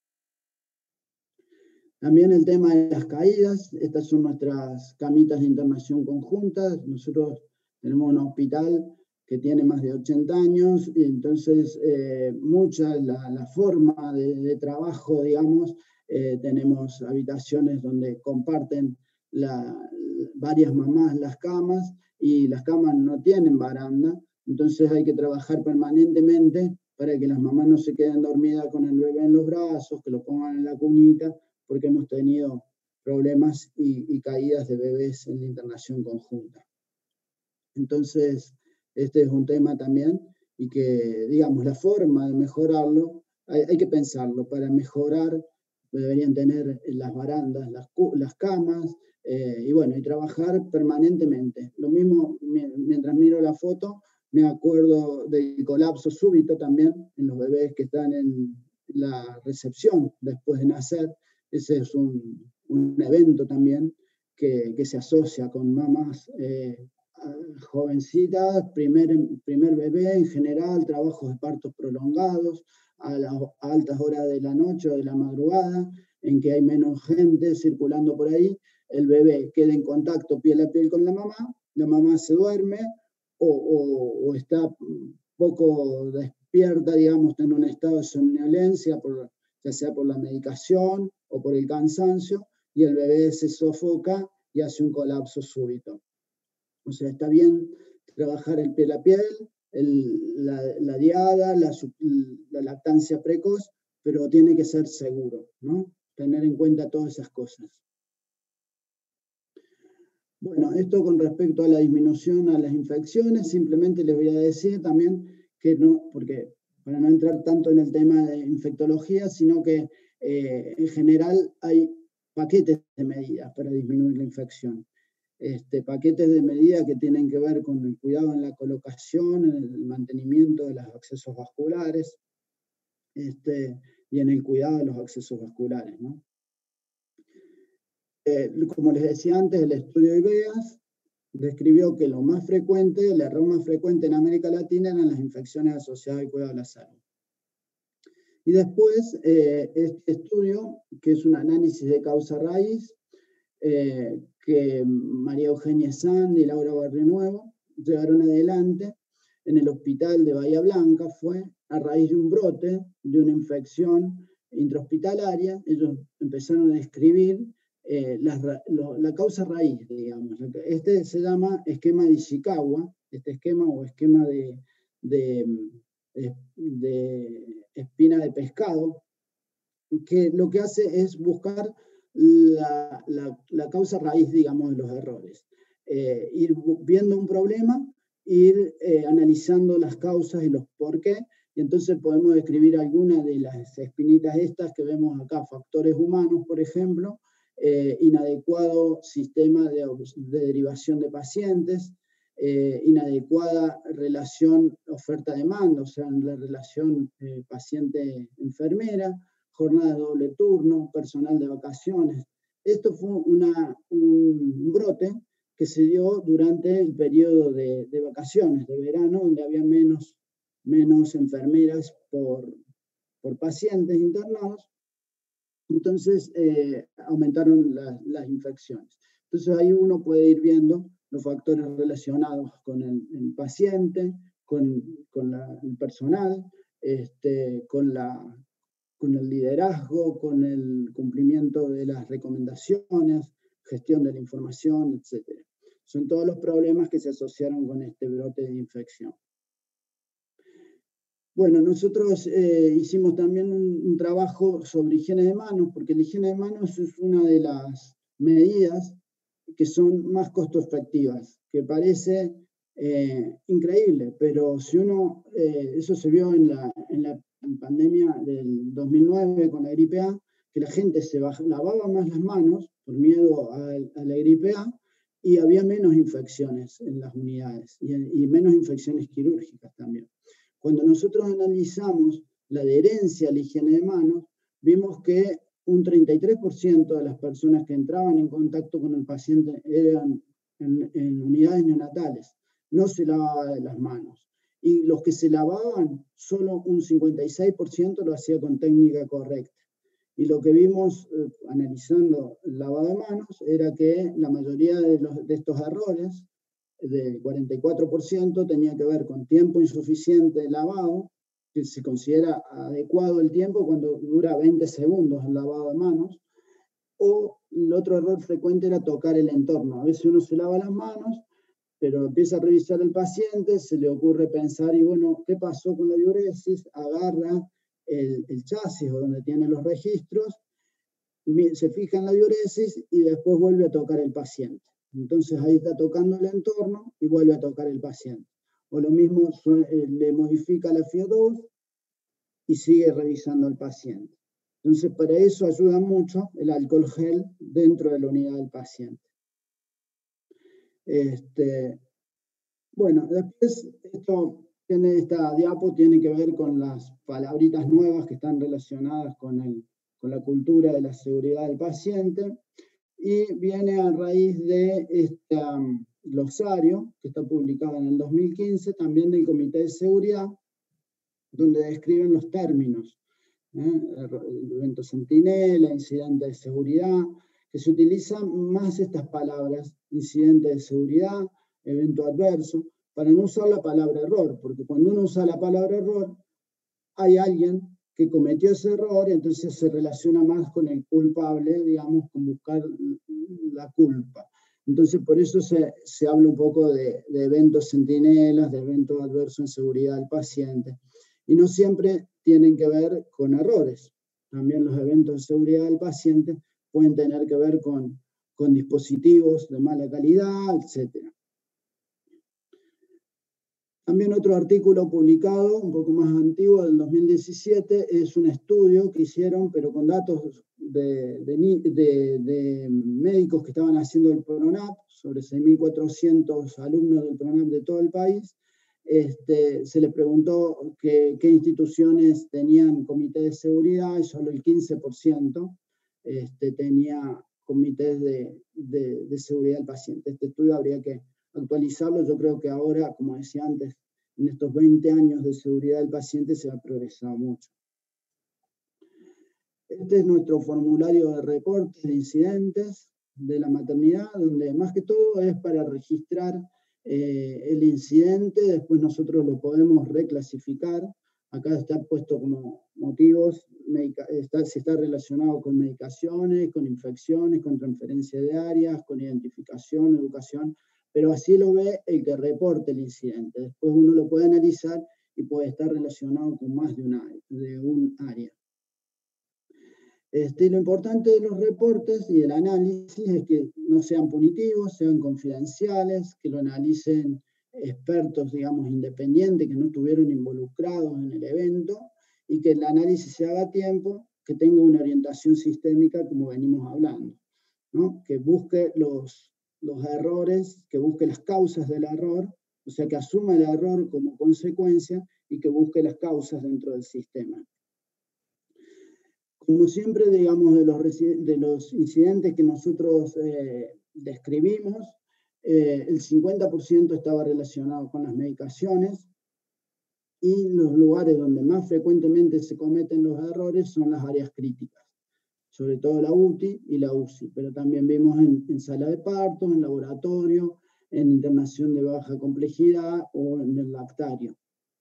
También el tema de las caídas, estas son nuestras camitas de internación conjuntas. Nosotros tenemos un hospital que tiene más de ochenta años, y entonces eh, mucha la, la forma de, de trabajo, digamos, eh, tenemos habitaciones donde comparten la, varias mamás las camas, y las camas no tienen baranda, entonces hay que trabajar permanentemente para que las mamás no se queden dormidas con el bebé en los brazos, que lo pongan en la cunita, porque hemos tenido problemas y, y caídas de bebés en la internación conjunta. Entonces, este es un tema también, y que, digamos, la forma de mejorarlo, hay, hay que pensarlo. Para mejorar deberían tener las barandas, las, las camas, eh, y bueno, y trabajar permanentemente. Lo mismo, mientras miro la foto, me acuerdo del colapso súbito también en los bebés que están en la recepción después de nacer. Ese es un, un evento también que, que se asocia con mamás eh, jovencitas, primer, primer bebé en general, trabajos de partos prolongados, a las a altas horas de la noche o de la madrugada, en que hay menos gente circulando por ahí, el bebé queda en contacto piel a piel con la mamá, la mamá se duerme o, o, o está poco despierta, digamos, en un estado de somnolencia, por, ya sea por la medicación o por el cansancio, y el bebé se sofoca y hace un colapso súbito. O sea, está bien trabajar el piel a piel, el, la, la diada, la, la lactancia precoz, pero tiene que ser seguro, ¿no? Tener en cuenta todas esas cosas. Bueno, esto con respecto a la disminución a las infecciones, simplemente les voy a decir también que no, porque para no entrar tanto en el tema de infectología, sino que eh, en general hay paquetes de medidas para disminuir la infección. Este, paquetes de medidas que tienen que ver con el cuidado en la colocación, en el mantenimiento de los accesos vasculares, este, y en el cuidado de los accesos vasculares, ¿no? Eh, como les decía antes, el estudio de IBEAS describió que lo más frecuente, el error más frecuente en América Latina eran las infecciones asociadas al cuidado de la salud. Y después, eh, este estudio, que es un análisis de causa-raíz, eh, que María Eugenia Sand y Laura Barrionuevo llevaron adelante en el hospital de Bahía Blanca, fue a raíz de un brote, de una infección intrahospitalaria. Ellos empezaron a describir eh, la, lo, la causa raíz, digamos. Este se llama esquema de Ishikawa, este esquema o esquema de, de, de, de espina de pescado, que lo que hace es buscar la, la, la causa raíz, digamos, de los errores. Eh, ir viendo un problema, ir eh, analizando las causas y los por qué, y entonces podemos describir algunas de las espinitas estas que vemos acá, factores humanos, por ejemplo, eh, inadecuado sistema de, de derivación de pacientes, eh, inadecuada relación oferta-demanda, o sea, la relación eh, paciente-enfermera, jornada de doble turno, personal de vacaciones. Esto fue una, un brote que se dio durante el periodo de, de vacaciones, de verano, donde había menos, menos enfermeras por, por pacientes internados. Entonces eh, aumentaron la, las infecciones. Entonces ahí uno puede ir viendo los factores relacionados con el, el paciente, con, con la, el personal, este, con la con el liderazgo, con el cumplimiento de las recomendaciones, gestión de la información, etcétera. Son todos los problemas que se asociaron con este brote de infección. Bueno, nosotros eh, hicimos también un, un trabajo sobre higiene de manos, porque la higiene de manos es una de las medidas que son más costo efectivas, que parece eh, increíble, pero si uno, eh, eso se vio en la, en la en pandemia del dos mil nueve con la gripe A, que la gente se lavaba más las manos por miedo a, a la gripe A, y había menos infecciones en las unidades y, y menos infecciones quirúrgicas también. Cuando nosotros analizamos la adherencia a la higiene de manos, vimos que un treinta y tres por ciento de las personas que entraban en contacto con el paciente eran en, en unidades neonatales, no se lavaban las manos. Y los que se lavaban, solo un cincuenta y seis por ciento lo hacía con técnica correcta. Y lo que vimos eh, analizando el lavado de manos era que la mayoría de, los, de estos errores, del cuarenta y cuatro por ciento, tenía que ver con tiempo insuficiente de lavado, que se considera adecuado el tiempo cuando dura veinte segundos el lavado de manos. O el otro error frecuente era tocar el entorno. A veces uno se lava las manos, pero empieza a revisar el paciente, se le ocurre pensar, y bueno, ¿qué pasó con la diuresis? Agarra el, el chasis o donde tiene los registros, se fija en la diuresis y después vuelve a tocar el paciente. Entonces ahí está tocando el entorno y vuelve a tocar el paciente. O lo mismo, le modifica la F I O dos y sigue revisando al paciente. Entonces, para eso ayuda mucho el alcohol gel dentro de la unidad del paciente. Este, bueno, después esto tiene, esta diapo tiene que ver con las palabritas nuevas que están relacionadas con, el, con la cultura de la seguridad del paciente, y viene a raíz de este um, glosario que está publicado en el dos mil quince, también del Comité de Seguridad, donde describen los términos, ¿eh? El evento centinela, incidente de seguridad, que se utilizan más estas palabras, incidente de seguridad, evento adverso, para no usar la palabra error, porque cuando uno usa la palabra error, hay alguien que cometió ese error, entonces se relaciona más con el culpable, digamos, con buscar la culpa. Entonces, por eso se, se habla un poco de, de eventos centinelas, de eventos adversos en seguridad del paciente. Y no siempre tienen que ver con errores. También los eventos de seguridad del paciente pueden tener que ver con, con dispositivos de mala calidad, etcétera. También otro artículo publicado, un poco más antiguo, del dos mil diecisiete, es un estudio que hicieron, pero con datos de, de, de, de médicos que estaban haciendo el PRONAP, sobre seis mil cuatrocientos alumnos del PRONAP de todo el país. Este, se les preguntó que, qué instituciones tenían comité de seguridad, y solo el quince por ciento este, tenía comités de, de, de seguridad del paciente. Este estudio habría que actualizarlo. Yo creo que ahora, como decía antes, en estos veinte años de seguridad del paciente se ha progresado mucho. Este es nuestro formulario de reportes de incidentes de la maternidad, donde más que todo es para registrar eh, el incidente. Después nosotros lo podemos reclasificar. Acá está puesto como motivos, está, si está relacionado con medicaciones, con infecciones, con transferencia de áreas, con identificación, educación, pero así lo ve el que reporte el incidente. Después uno lo puede analizar y puede estar relacionado con más de un área. De un área. Este, lo importante de los reportes y el análisis es que no sean punitivos, sean confidenciales, que lo analicen expertos, digamos, independientes, que no estuvieron involucrados en el evento, y que el análisis se haga a tiempo, que tenga una orientación sistémica, como venimos hablando, ¿no? Que busque los, los errores, que busque las causas del error, o sea, que asuma el error como consecuencia y que busque las causas dentro del sistema. Como siempre, digamos, de los, de los incidentes que nosotros eh, describimos, eh, el cincuenta por ciento estaba relacionado con las medicaciones, y los lugares donde más frecuentemente se cometen los errores son las áreas críticas, sobre todo la U T I y la U C I, pero también vimos en, en sala de parto, en laboratorio, en internación de baja complejidad o en el lactario.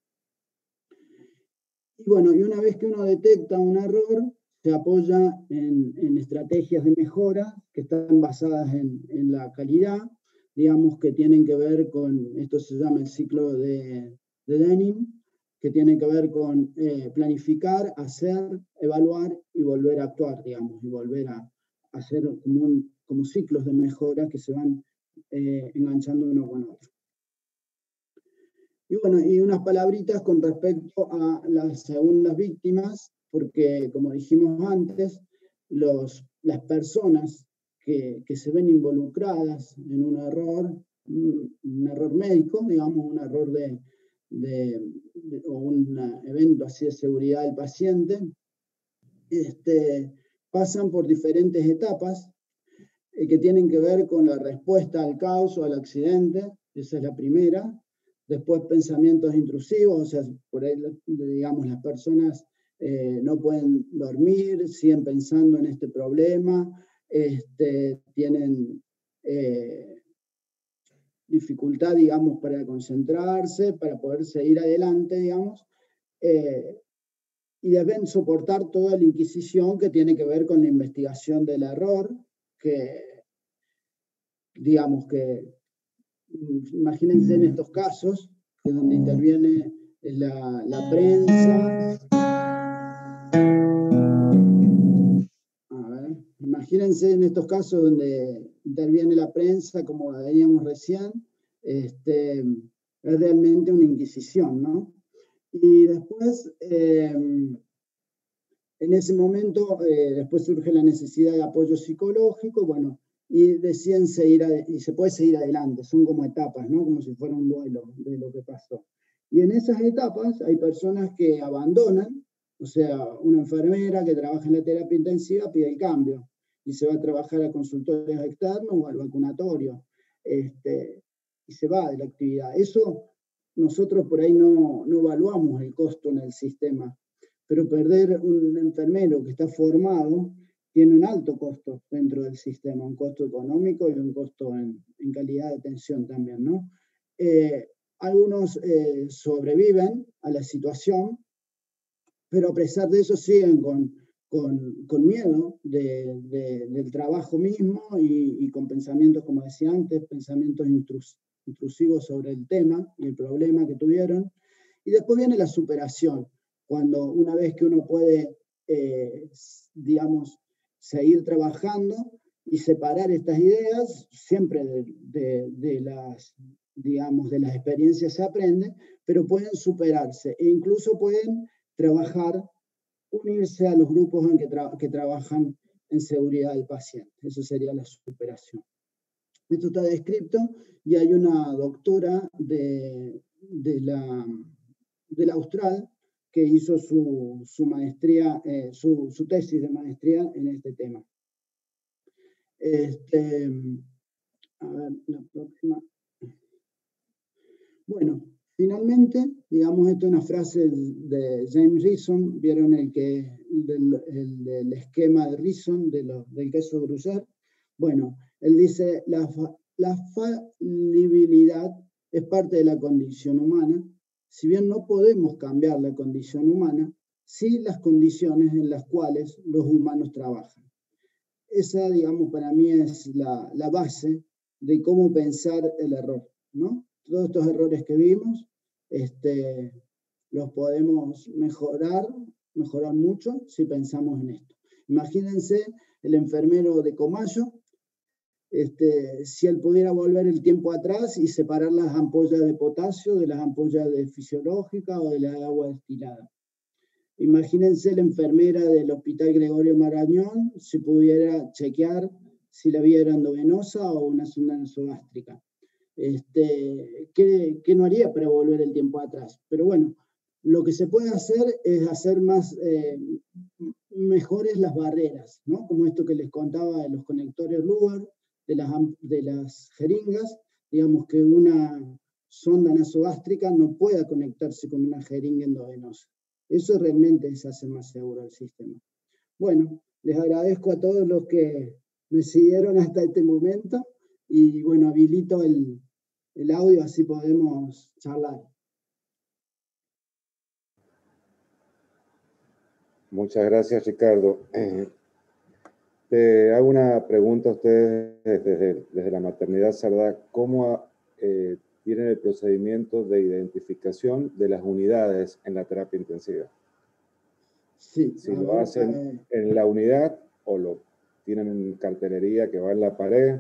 Y bueno, y una vez que uno detecta un error, se apoya en, en estrategias de mejora que están basadas en, en la calidad, digamos que tienen que ver con, esto se llama el ciclo de, de Denning, que tiene que ver con eh, planificar, hacer, evaluar y volver a actuar, digamos, y volver a, a hacer como, un, como ciclos de mejora que se van eh, enganchando uno con otro. Y bueno, y unas palabritas con respecto a las segundas víctimas, porque como dijimos antes, los, las personas que, que se ven involucradas en un error, un, un error médico, digamos, un error de, de, de o un evento así de seguridad del paciente, este, pasan por diferentes etapas eh, que tienen que ver con la respuesta al caos o al accidente, esa es la primera. Después pensamientos intrusivos, o sea, por ahí, digamos, las personas eh, no pueden dormir, siguen pensando en este problema, este, tienen eh, dificultad, digamos, para concentrarse, para poder seguir adelante, digamos. eh, y deben soportar toda la inquisición que tiene que ver con la investigación del error, que digamos que, imagínense en estos casos, que donde interviene la, la prensa. A ver, imagínense en estos casos donde interviene la prensa, como veíamos recién, este, es realmente una inquisición, ¿no? Y después, eh, en ese momento, eh, después surge la necesidad de apoyo psicológico, bueno, y deciden seguir, y se puede seguir adelante, son como etapas, ¿no? Como si fuera un duelo de lo que pasó. Y en esas etapas hay personas que abandonan, o sea, una enfermera que trabaja en la terapia intensiva pide el cambio y se va a trabajar a consultorios externos o al vacunatorio, este, y se va de la actividad. Eso nosotros por ahí no, no evaluamos el costo en el sistema, pero perder un enfermero que está formado tiene un alto costo dentro del sistema, un costo económico y un costo en, en calidad de atención también, ¿no? Eh, algunos eh, sobreviven a la situación, pero a pesar de eso siguen con, con, con miedo de, de, del trabajo mismo y, y con pensamientos, como decía antes, pensamientos intrus, intrusivos sobre el tema y el problema que tuvieron. Y después viene la superación, cuando una vez que uno puede, eh, digamos, seguir trabajando y separar estas ideas, siempre de, de, de, las, digamos, de las experiencias se aprende, pero pueden superarse e incluso pueden trabajar, unirse a los grupos en que, tra que trabajan en seguridad del paciente. Eso sería la superación. Esto está descrito y hay una doctora de, de, la, de la Austral que hizo su, su maestría, eh, su, su tesis de maestría en este tema. Este, a ver, la próxima. Bueno, finalmente, digamos, esto es una frase de James Rison, vieron el, que, del, el, el esquema de Rison de lo, del queso gruyère. Bueno, él dice, la, la falibilidad es parte de la condición humana. Si bien no podemos cambiar la condición humana, sí las condiciones en las cuales los humanos trabajan. Esa, digamos, para mí es la, la base de cómo pensar el error, ¿no? Todos estos errores que vimos, este, los podemos mejorar, mejorar mucho si pensamos en esto. Imagínense el enfermero de Comayo, este, si él pudiera volver el tiempo atrás y separar las ampollas de potasio de las ampollas de fisiológica o de la agua destilada. Imagínense la enfermera del Hospital Gregorio Marañón si pudiera chequear si la vía era endovenosa o una sonda nasogástrica. Este, ¿qué, ¿Qué no haría para volver el tiempo atrás? Pero bueno, lo que se puede hacer es hacer más eh, mejores las barreras, ¿no? Como esto que les contaba de los conectores Luger, de las, de las jeringas, digamos que una sonda nasogástrica no pueda conectarse con una jeringa endovenosa. Eso realmente es hacer más seguro el sistema. Bueno, les agradezco a todos los que me siguieron hasta este momento y bueno, habilito el, el audio, así podemos charlar. Muchas gracias, Ricardo. Eh, te hago una pregunta a ustedes desde, desde la maternidad Sardá. ¿Cómo eh, tienen el procedimiento de identificación de las unidades en la terapia intensiva? Sí, si lo ver, hacen eh, en la unidad o lo tienen en cartelería que va en la pared.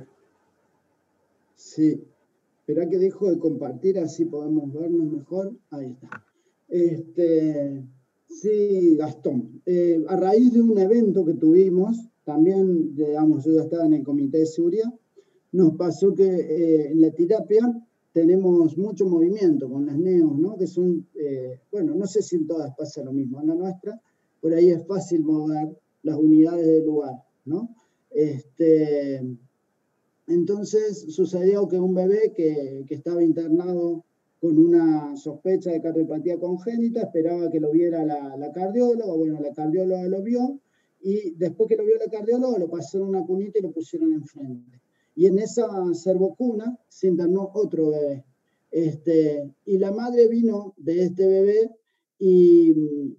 Sí, espera que dejo de compartir, así podemos vernos mejor. Ahí está. Este, sí, Gastón. Eh, a raíz de un evento que tuvimos, también, digamos, yo ya estaba en el comité de seguridad, nos pasó que eh, en la terapia tenemos mucho movimiento con las neos, ¿no? Que son, eh, bueno, no sé si en todas pasa lo mismo, en la nuestra, por ahí es fácil mover las unidades del lugar, ¿no? Este, entonces sucedió que un bebé que, que estaba internado con una sospecha de cardiopatía congénita esperaba que lo viera la, la cardióloga, bueno, la cardióloga lo vio, y después que lo vio la cardióloga lo pasaron a una cunita y lo pusieron enfrente. Y en esa servocuna se internó otro bebé. Este, y la madre vino de este bebé Y,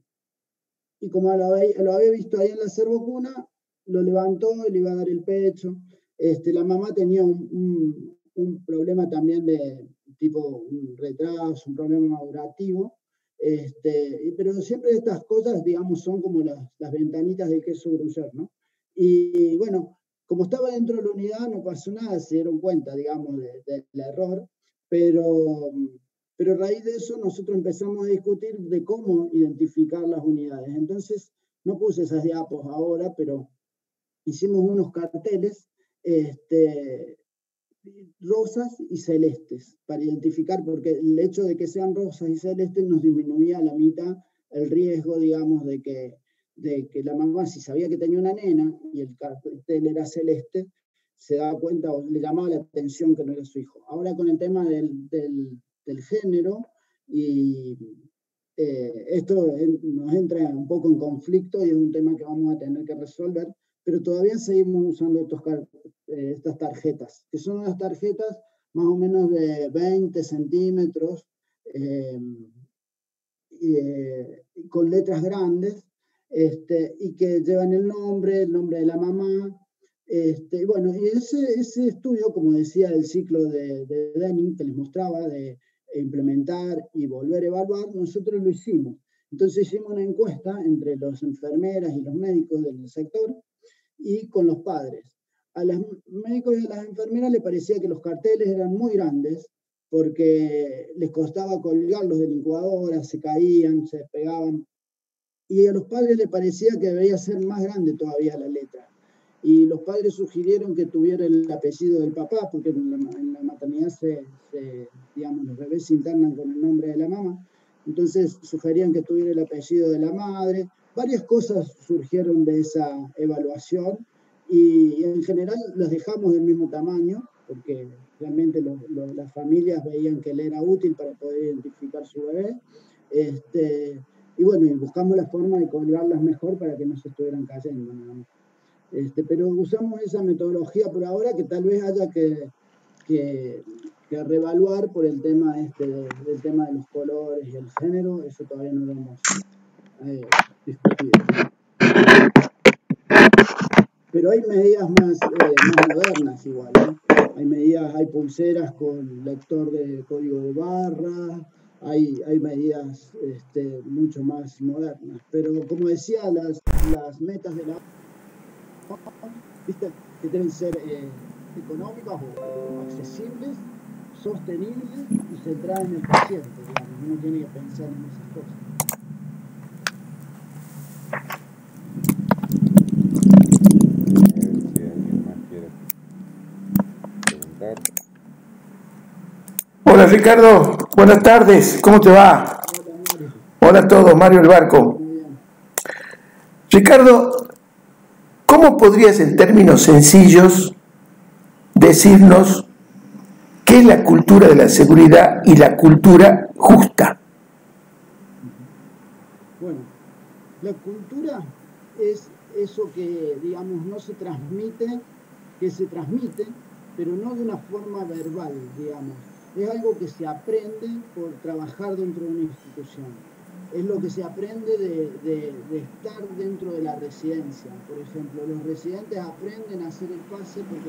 y como lo había, lo había visto ahí en la cervocuna, lo levantó, le iba a dar el pecho. Este, la mamá tenía un, un, un problema también de tipo un retraso, un problema madurativo. Este, pero siempre estas cosas, digamos, son como las, las ventanitas del queso gruyere, ¿no? Y bueno, como estaba dentro de la unidad, no pasó nada, se dieron cuenta, digamos, de, de, del error, pero, pero a raíz de eso nosotros empezamos a discutir de cómo identificar las unidades. Entonces, no puse esas diapos ahora, pero hicimos unos carteles este, rosas y celestes para identificar, porque el hecho de que sean rosas y celestes nos disminuía a la mitad el riesgo, digamos, de que, de que la mamá, si sabía que tenía una nena y el cartel era celeste, se daba cuenta o le llamaba la atención que no era su hijo. Ahora con el tema del, del, del género, y eh, esto nos entra un poco en conflicto y es un tema que vamos a tener que resolver, pero todavía seguimos usando estos, eh, estas tarjetas, que son unas tarjetas más o menos de veinte centímetros, eh, y, eh, con letras grandes, este, y que llevan el nombre, el nombre de la mamá. Este, y bueno, y ese, ese estudio, como decía el ciclo de, de Denning, que les mostraba de implementar y volver a evaluar, nosotros lo hicimos. Entonces hicimos una encuesta entre las enfermeras y los médicos del sector y con los padres. A los médicos y a las enfermeras les parecía que los carteles eran muy grandes porque les costaba colgarlos de la incubadora, se caían, se despegaban. Y a los padres les parecía que debía ser más grande todavía la letra. Y los padres sugirieron que tuviera el apellido del papá, porque en la, en la maternidad se, se, digamos, los bebés se internan con el nombre de la mamá. Entonces sugerían que tuviera el apellido de la madre. Varias cosas surgieron de esa evaluación y en general los dejamos del mismo tamaño, porque realmente lo, lo, las familias veían que él era útil para poder identificar su bebé. Este, y bueno, y buscamos la forma de colgarlas mejor para que no se estuvieran cayendo, ¿no? Este, pero usamos esa metodología por ahora, que tal vez haya que, que, que reevaluar por el tema, este, del tema de los colores y el género. Eso todavía no lo hemos eh, discutido. Pero hay medidas más, eh, más modernas igual, ¿no? Hay medidas, hay pulseras con lector de código de barras, hay, hay medidas este, mucho más modernas. Pero como decía, las, las metas de la ¿viste? Que deben ser eh, económicas o, o accesibles, sostenibles y centradas en el paciente, digamos. Uno tiene que pensar en esas cosas. Si alguien más quiere preguntar. Hola Ricardo, buenas tardes, ¿cómo te va? Hola Mario. Hola a todos, Mario el Barco. Muy bien. Ricardo, ¿cómo podrías en términos sencillos decirnos qué es la cultura de la seguridad y la cultura justa? Bueno, la cultura es eso que, digamos, no se transmite, que se transmite, pero no de una forma verbal, digamos. Es algo que se aprende por trabajar dentro de una institución. Es lo que se aprende de, de, de estar dentro de la residencia. Por ejemplo, los residentes aprenden a hacer el pase porque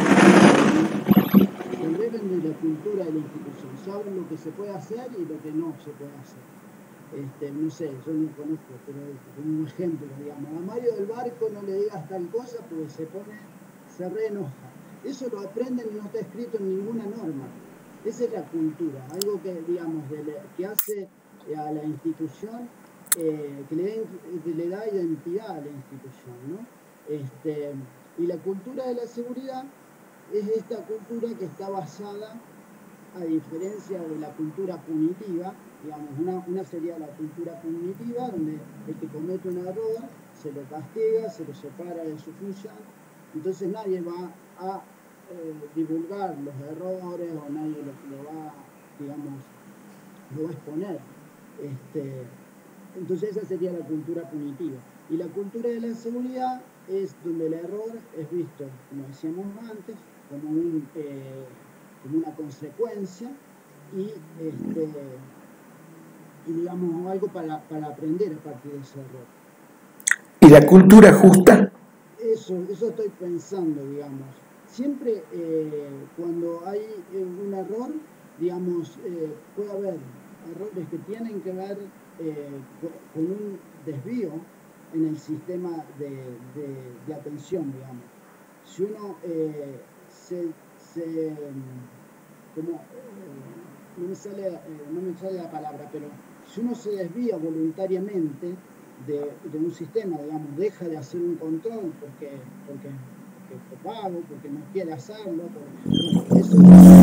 se beben de la cultura de la institución. Saben lo que se puede hacer y lo que no se puede hacer. Este, no sé, yo no conozco, pero como un ejemplo, digamos, a Mario del Barco no le digas tal cosa porque se pone, se reenoja. Eso lo aprenden y no está escrito en ninguna norma. Esa es la cultura, algo que, digamos, de le, que hace a la institución, eh, que, le, que le da identidad a la institución, ¿no? Este, y la cultura de la seguridad es esta cultura que está basada, a diferencia de la cultura punitiva, digamos, una, una sería la cultura punitiva, donde el que comete un error se lo castiga, se lo separa de su función, entonces nadie va a eh, divulgar los errores o nadie lo, lo va, digamos, lo va a exponer. Este, entonces esa sería la cultura punitiva. Y la cultura de la seguridad es donde el error es visto, como decíamos antes, como, un, eh, como una consecuencia y, este, y digamos, algo para, para aprender a partir de ese error. ¿Y la cultura justa? Eso, eso estoy pensando, digamos. Siempre eh, cuando hay eh, un error, digamos, eh, puede haber errores que tienen que ver eh, con un desvío en el sistema de, de, de atención, digamos. Si uno eh, se, se, como, eh, no, me sale, eh, no me sale la palabra, pero si uno se desvía voluntariamente de, de un sistema, digamos, deja de hacer un control porque, porque, porque es vago, porque no quiere hacerlo, porque, eso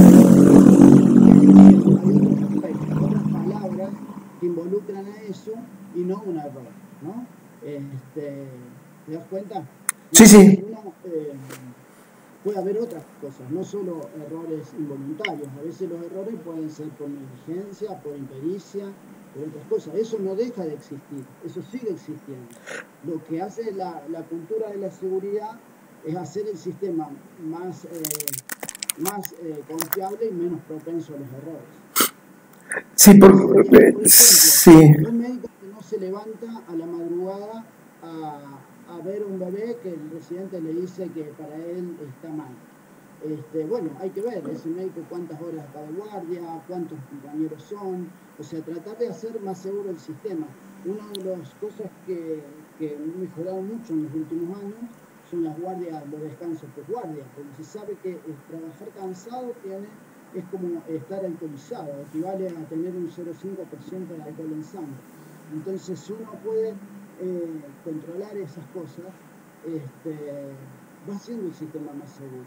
hay otras palabras que involucran a eso y no un error, ¿no? Este, ¿te das cuenta? Sí, sí. Uno, eh, puede haber otras cosas, no solo errores involuntarios. A veces los errores pueden ser por negligencia, por impericia, por otras cosas. Eso no deja de existir, eso sigue existiendo. Lo que hace la, la cultura de la seguridad es hacer el sistema más, eh, más eh, confiable y menos propenso a los errores. Sí, por, por ejemplo, sí. un médico que no se levanta a la madrugada a, a ver un bebé que el residente le dice que para él está mal. Este, bueno, hay que ver ese médico cuántas horas está de guardia, cuántos compañeros son, o sea, tratar de hacer más seguro el sistema. Una de las cosas que, que han mejorado mucho en los últimos años son las guardias, los descansos por guardia, porque se sabe que trabajar cansado tiene, es como estar alcoholizado, equivale a tener un cero coma cinco por ciento de alcohol en sangre. Entonces, si uno puede eh, controlar esas cosas, este, va haciendo el sistema más seguro.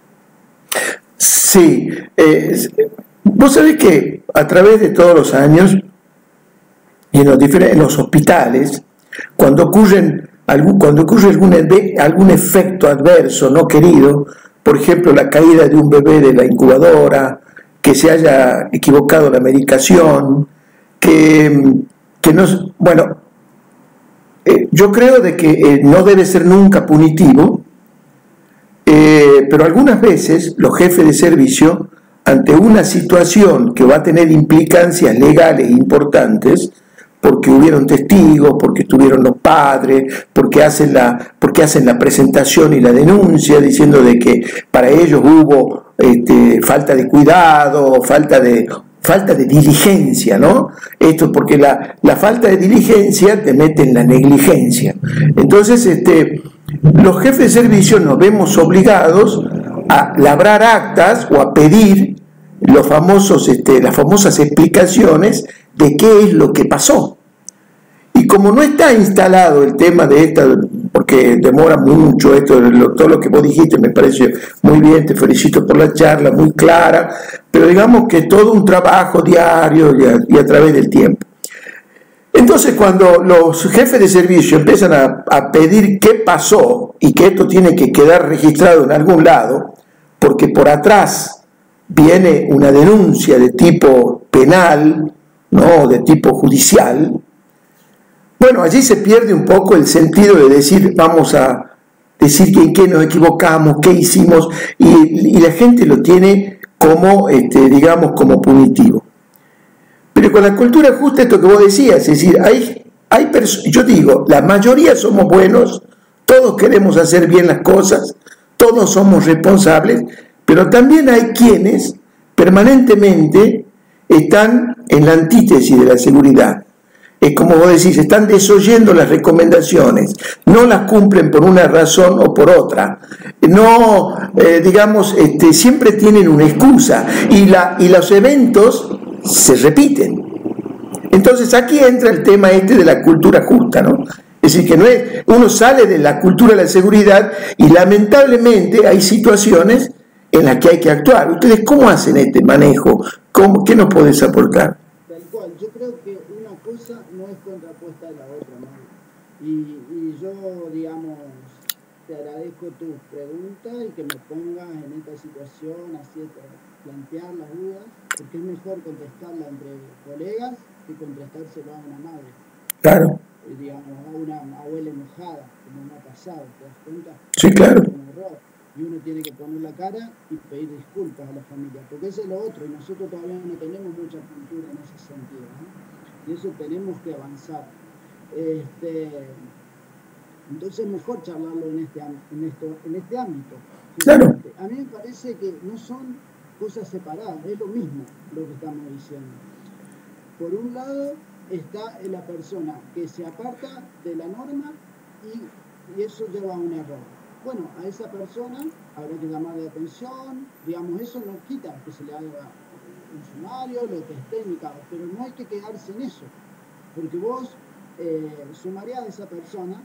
Sí, eh, vos sabés que a través de todos los años, y en los, en los hospitales, cuando, ocurren, algún, cuando ocurre algún, algún efecto adverso no querido, por ejemplo la caída de un bebé de la incubadora, que se haya equivocado la medicación, que, que no, bueno, eh, yo creo de que eh, no debe ser nunca punitivo, eh, pero algunas veces los jefes de servicio, ante una situación que va a tener implicancias legales importantes, porque hubieron testigos, porque estuvieron los padres, porque hacen la, porque hacen la presentación y la denuncia diciendo de que para ellos hubo este, falta de cuidado, falta de, falta de diligencia, ¿no? Esto porque la, la falta de diligencia te mete en la negligencia. Entonces, este, los jefes de servicio nos vemos obligados a labrar actas o a pedir los famosos, este, las famosas explicaciones de qué es lo que pasó. Y como no está instalado el tema de esta, porque demora mucho esto, todo lo que vos dijiste me parece muy bien, te felicito por la charla, muy clara, pero digamos que todo un trabajo diario y a, y a través del tiempo. Entonces, cuando los jefes de servicio empiezan a, a pedir qué pasó y que esto tiene que quedar registrado en algún lado, porque por atrás viene una denuncia de tipo penal, no de tipo judicial, bueno, allí se pierde un poco el sentido de decir, vamos a decir en qué nos equivocamos, qué hicimos, y, y la gente lo tiene como, este, digamos, como punitivo. Pero con la cultura justa, esto que vos decías, es decir, hay, hay yo digo, la mayoría somos buenos, todos queremos hacer bien las cosas, todos somos responsables, pero también hay quienes permanentemente están en la antítesis de la seguridad. Es como vos decís, están desoyendo las recomendaciones, no las cumplen por una razón o por otra, no, eh, digamos, este, siempre tienen una excusa y, la, y los eventos se repiten. Entonces aquí entra el tema este de la cultura justa, ¿no? Es decir, que no es, uno sale de la cultura de la seguridad y lamentablemente hay situaciones en las que hay que actuar. ¿Ustedes cómo hacen este manejo? ¿Cómo, ¿Qué nos podés aportar? Tal cual, yo creo que una cosa no es contrapuesta a la otra, ¿no? Y, y yo, digamos, te agradezco tus preguntas y que me pongas en esta situación, así plantear las dudas, porque es mejor contestarla entre colegas que contestárselo a una madre. Claro. Eh, digamos, a una abuela enojada, como me ha pasado, ¿te das cuenta? Sí, claro. Es un error. Y uno tiene que poner la cara y pedir disculpas a la familia, porque eso es lo otro, y nosotros todavía no tenemos mucha cultura en ese sentido, ¿no? y eso tenemos que avanzar. Este, entonces mejor charlarlo en este, en esto, en este ámbito. Claro. A mí me parece que no son cosas separadas, es lo mismo lo que estamos diciendo. Por un lado está la persona que se aparta de la norma y, y eso lleva a un error. Bueno, a esa persona habrá que llamarle la atención, digamos, eso no quita que se le haga un sumario, lo que es técnica, pero no hay que quedarse en eso, porque vos eh, sumarías a esa persona,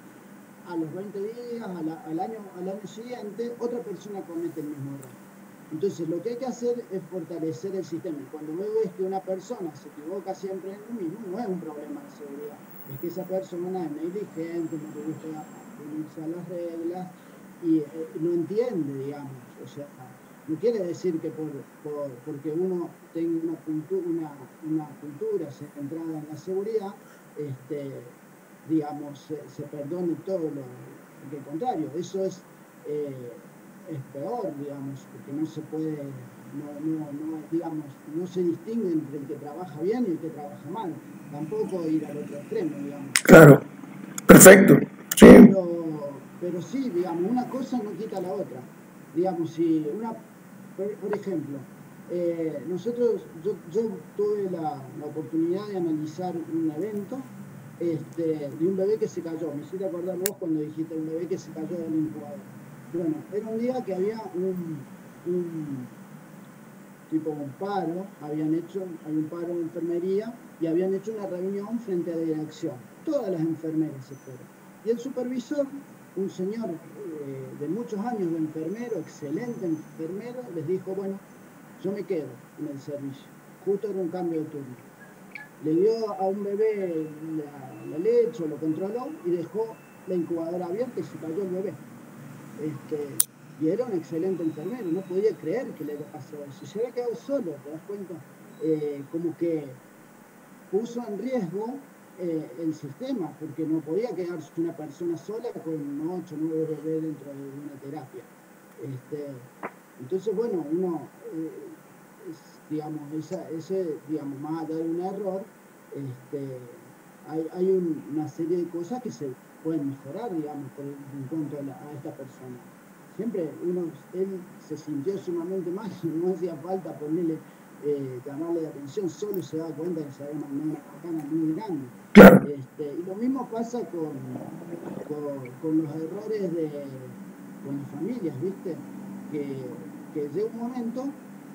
a los veinte días, a la, al, año, al año siguiente, otra persona comete el mismo error. Entonces, lo que hay que hacer es fortalecer el sistema. Cuando vos ves que una persona se equivoca siempre en lo mismo, no es un problema de seguridad, es que esa persona es negligente, no le gusta unirse a las reglas y eh, no entiende, digamos. O sea, no quiere decir que por, por, porque uno tenga una, cultu una, una cultura centrada en la seguridad, este, digamos, se, se perdone todo lo, lo contrario. Eso es, eh, es peor, digamos, porque no se puede, no, no, no, digamos, no se distingue entre el que trabaja bien y el que trabaja mal. Tampoco ir al otro extremo, digamos. Claro, perfecto. Sí. Pero, pero sí, digamos, una cosa no quita la otra. Digamos, si una, por, por ejemplo, eh, nosotros, yo, yo tuve la, la oportunidad de analizar un evento este, de un bebé que se cayó. Me hiciste acordar vos cuando dijiste un bebé que se cayó del incubador. Bueno, era un día que había un, un tipo un paro, habían hecho, hay un paro de enfermería y habían hecho una reunión frente a la dirección. Todas las enfermeras se fueron. Y el supervisor, un señor eh, de muchos años de enfermero, excelente enfermero, les dijo, bueno, yo me quedo en el servicio. Justo era un cambio de turno. Le dio a un bebé la, la leche, lo controló y dejó la incubadora abierta y se cayó el bebé. Este, y era un excelente enfermero, no podía creer que le había pasado eso. Se había quedado solo, ¿te das cuenta? Eh, como que puso en riesgo eh, el sistema, porque no podía quedarse una persona sola con ocho o nueve bebés dentro de una terapia. Este, entonces, bueno, uno, eh, es, digamos, esa, ese, digamos, más allá de un error, este, hay, hay un, una serie de cosas que se pueden mejorar, digamos, por, en cuanto a, la, a esta persona. Siempre uno, él se sintió sumamente mal, no hacía falta ponerle, eh, llamarle la atención, solo se da cuenta que se había mandado una macana muy grande. Claro. Este, y lo mismo pasa con, con, con los errores de, con las familias, ¿viste? Que, que llega un momento,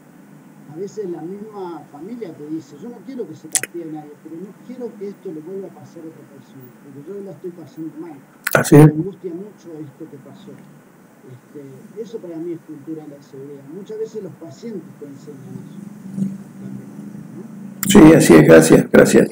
a veces la misma familia te dice, yo no quiero que se castigue a nadie, pero no quiero que esto le vuelva a pasar a otra persona, porque yo la estoy pasando mal. Así Me es. angustia mucho esto que pasó. Este, eso para mí es cultura de la seguridad. Muchas veces los pacientes te enseñan eso. También, ¿no? Sí, así es, gracias, gracias.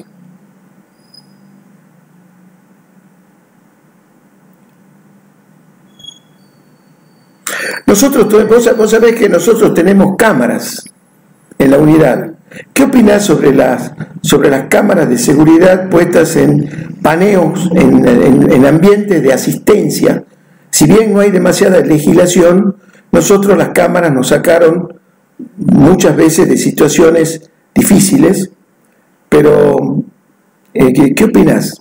Nosotros, vos, vos sabés que nosotros tenemos cámaras en la unidad. ¿Qué opinás sobre las, sobre las cámaras de seguridad puestas en paneos, en, en, en ambientes de asistencia? Si bien no hay demasiada legislación, nosotros las cámaras nos sacaron muchas veces de situaciones difíciles, pero eh, ¿qué, qué opinás?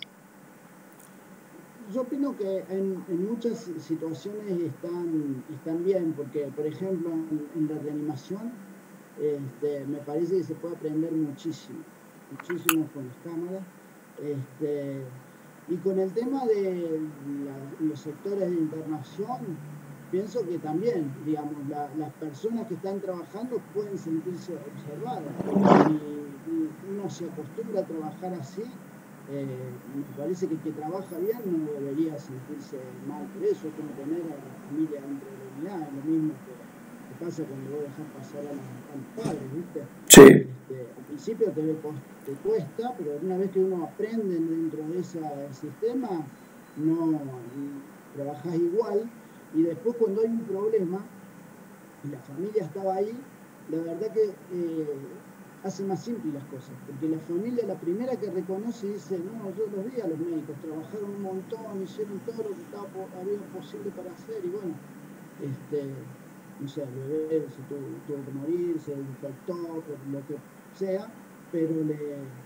Yo opino que en, en muchas situaciones están, están bien, porque por ejemplo en, en la reanimación este, me parece que se puede aprender muchísimo, muchísimo con las cámaras. Este, y con el tema de la, los sectores de internación, pienso que también, digamos, la, las personas que están trabajando pueden sentirse observadas. Y, y uno se acostumbra a trabajar así. Eh, me parece que el que trabaja bien no debería sentirse mal por eso, como tener a la familia dentro de la unidad, es lo mismo que, que pasa cuando vos dejás pasar a los, a los padres, ¿viste? Sí. Este, al principio te, te cuesta, pero una vez que uno aprende dentro de ese sistema, no trabajás igual, y después cuando hay un problema, y la familia estaba ahí, la verdad que eh, hace más simple las cosas, porque la familia, la primera que reconoce, dice, no, yo los vi a los médicos, trabajaron un montón, hicieron todo lo que estaba, había posible para hacer, y bueno, este, no sé, el bebé se tuvo, tuvo que morir, se infectó, por lo que sea, pero le,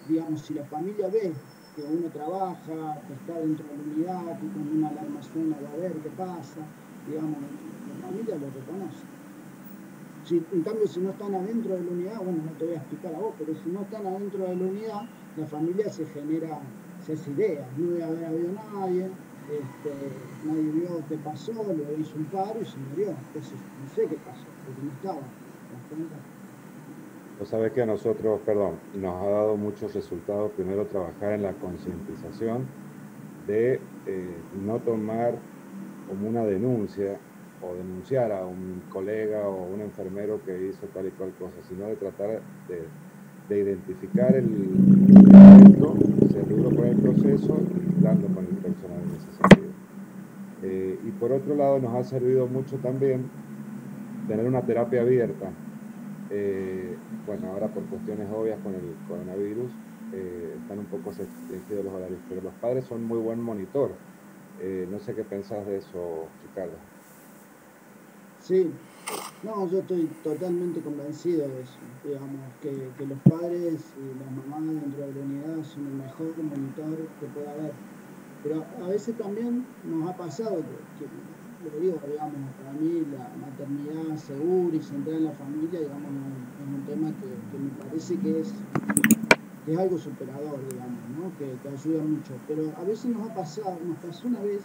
digamos, si la familia ve que uno trabaja, que está dentro de la unidad, que cuando una alarma suena va a ver qué pasa, digamos, la familia lo reconoce. Si, en cambio, si no están adentro de la unidad, bueno, no te voy a explicar a vos, pero si no están adentro de la unidad, la familia se genera, se hace idea, no debe haber habido nadie, este, nadie vio qué pasó, le hizo un paro y se murió. Entonces, no sé qué pasó, porque no estaba. ¿Te das cuenta? Vos sabés que a nosotros, perdón, nos ha dado muchos resultados, primero trabajar en la concientización de eh, no tomar como una denuncia o denunciar a un colega o un enfermero que hizo tal y cual cosa, sino de tratar de, de identificar el evento, servirlo por el proceso y hablando con el personal en ese sentido. Eh, y por otro lado nos ha servido mucho también tener una terapia abierta. Eh, bueno, ahora por cuestiones obvias con el coronavirus eh, están un poco restringidos los horarios, pero los padres son muy buen monitor. Eh, no sé qué pensás de eso, Ricardo. Sí, no, yo estoy totalmente convencido de eso. Digamos, que, que los padres y las mamás dentro de la unidad son el mejor monitor que pueda haber. Pero a veces también nos ha pasado que, que lo digo, digamos, para mí la maternidad segura y centrada en la familia, digamos, es un tema que, que me parece que es, que es algo superador, digamos, ¿no? Que, que ayuda mucho. Pero a veces nos ha pasado, nos pasó una vez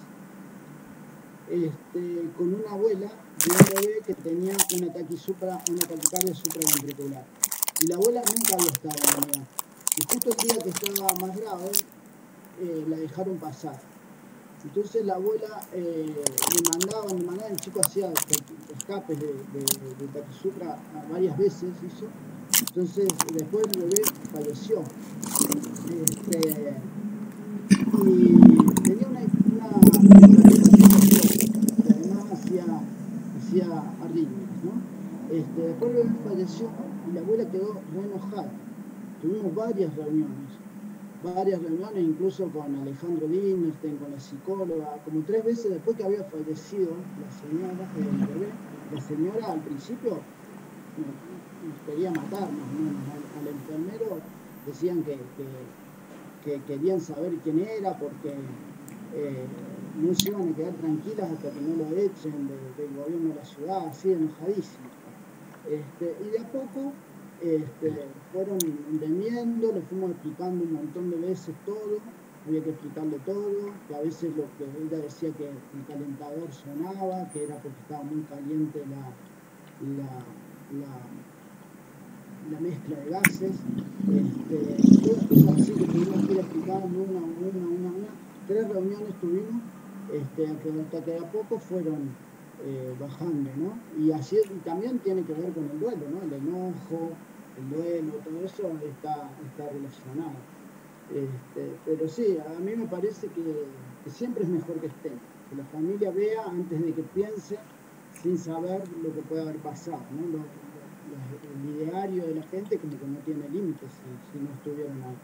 este, con una abuela de un bebé que tenía una taquisupra, una taquicardia supraventricular. Y la abuela nunca había estado en la unidad. Y justo el día que estaba más grave, eh, la dejaron pasar. Entonces la abuela eh, me mandaba, me mandaba, el chico hacía escapes de, de, de taquisupra varias veces, hizo. Entonces después el bebé falleció. Este, y tenía una, una, una que además hacía, hacía arritmias, ¿no? Este, después el bebé falleció y la abuela quedó re enojada. Tuvimos varias reuniones. varias reuniones, incluso con Alejandro Dinerstein, con la psicóloga, como tres veces después que había fallecido la señora, el bebé, la señora al principio nos quería matarnos, ¿no? al, al enfermero decían que, que, que querían saber quién era porque eh, no se iban a quedar tranquilas hasta que no lo echen de, del gobierno de la ciudad, así enojadísimos. Este, y de a poco Este, fueron entendiendo, le fuimos explicando un montón de veces todo, había que explicarle todo, que a veces lo que ella decía que el calentador sonaba, que era porque estaba muy caliente la, la, la, la mezcla de gases, este, todas cosas así que tuvimos que ir explicando una, una, una, una, tres reuniones tuvimos, este, hasta que de a poco fueron Eh, bajando, ¿no? Y así y también tiene que ver con el duelo, ¿no? El enojo, el duelo, todo eso está, está relacionado. Este, pero sí, a mí me parece que, que siempre es mejor que estén, que la familia vea antes de que piense sin saber lo que puede haber pasado, ¿no? Lo, lo, el ideario de la gente como que no tiene límites si, si no estuvieron ahí.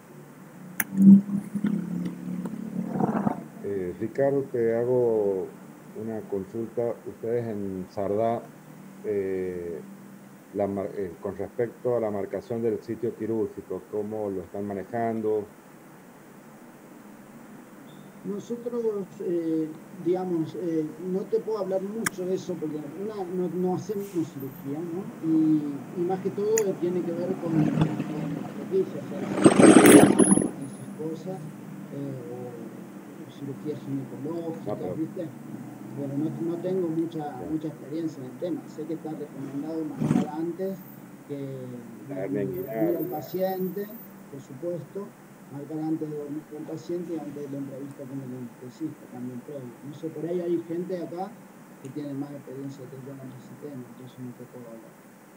Eh, Ricardo, te hago una consulta. Ustedes en Sardá, eh, la, eh, con respecto a la marcación del sitio quirúrgico, ¿cómo lo están manejando? Nosotros, eh, digamos, eh, no te puedo hablar mucho de eso porque una, no, no hacemos cirugía, ¿no? Y, y más que todo tiene que ver con, con noticias, o sea, esas cosas, eh, cirugías ginecológicas, no, ¿viste? Pero no, no tengo mucha, mucha experiencia en el tema. Sé que está recomendado marcar antes que dormir al paciente, por supuesto, marcar antes de dormir con el paciente y antes de la entrevista con el anestesista también previo. No sé, por ahí hay gente acá que tiene más experiencia que yo en ese tema, entonces no te puedo hablar.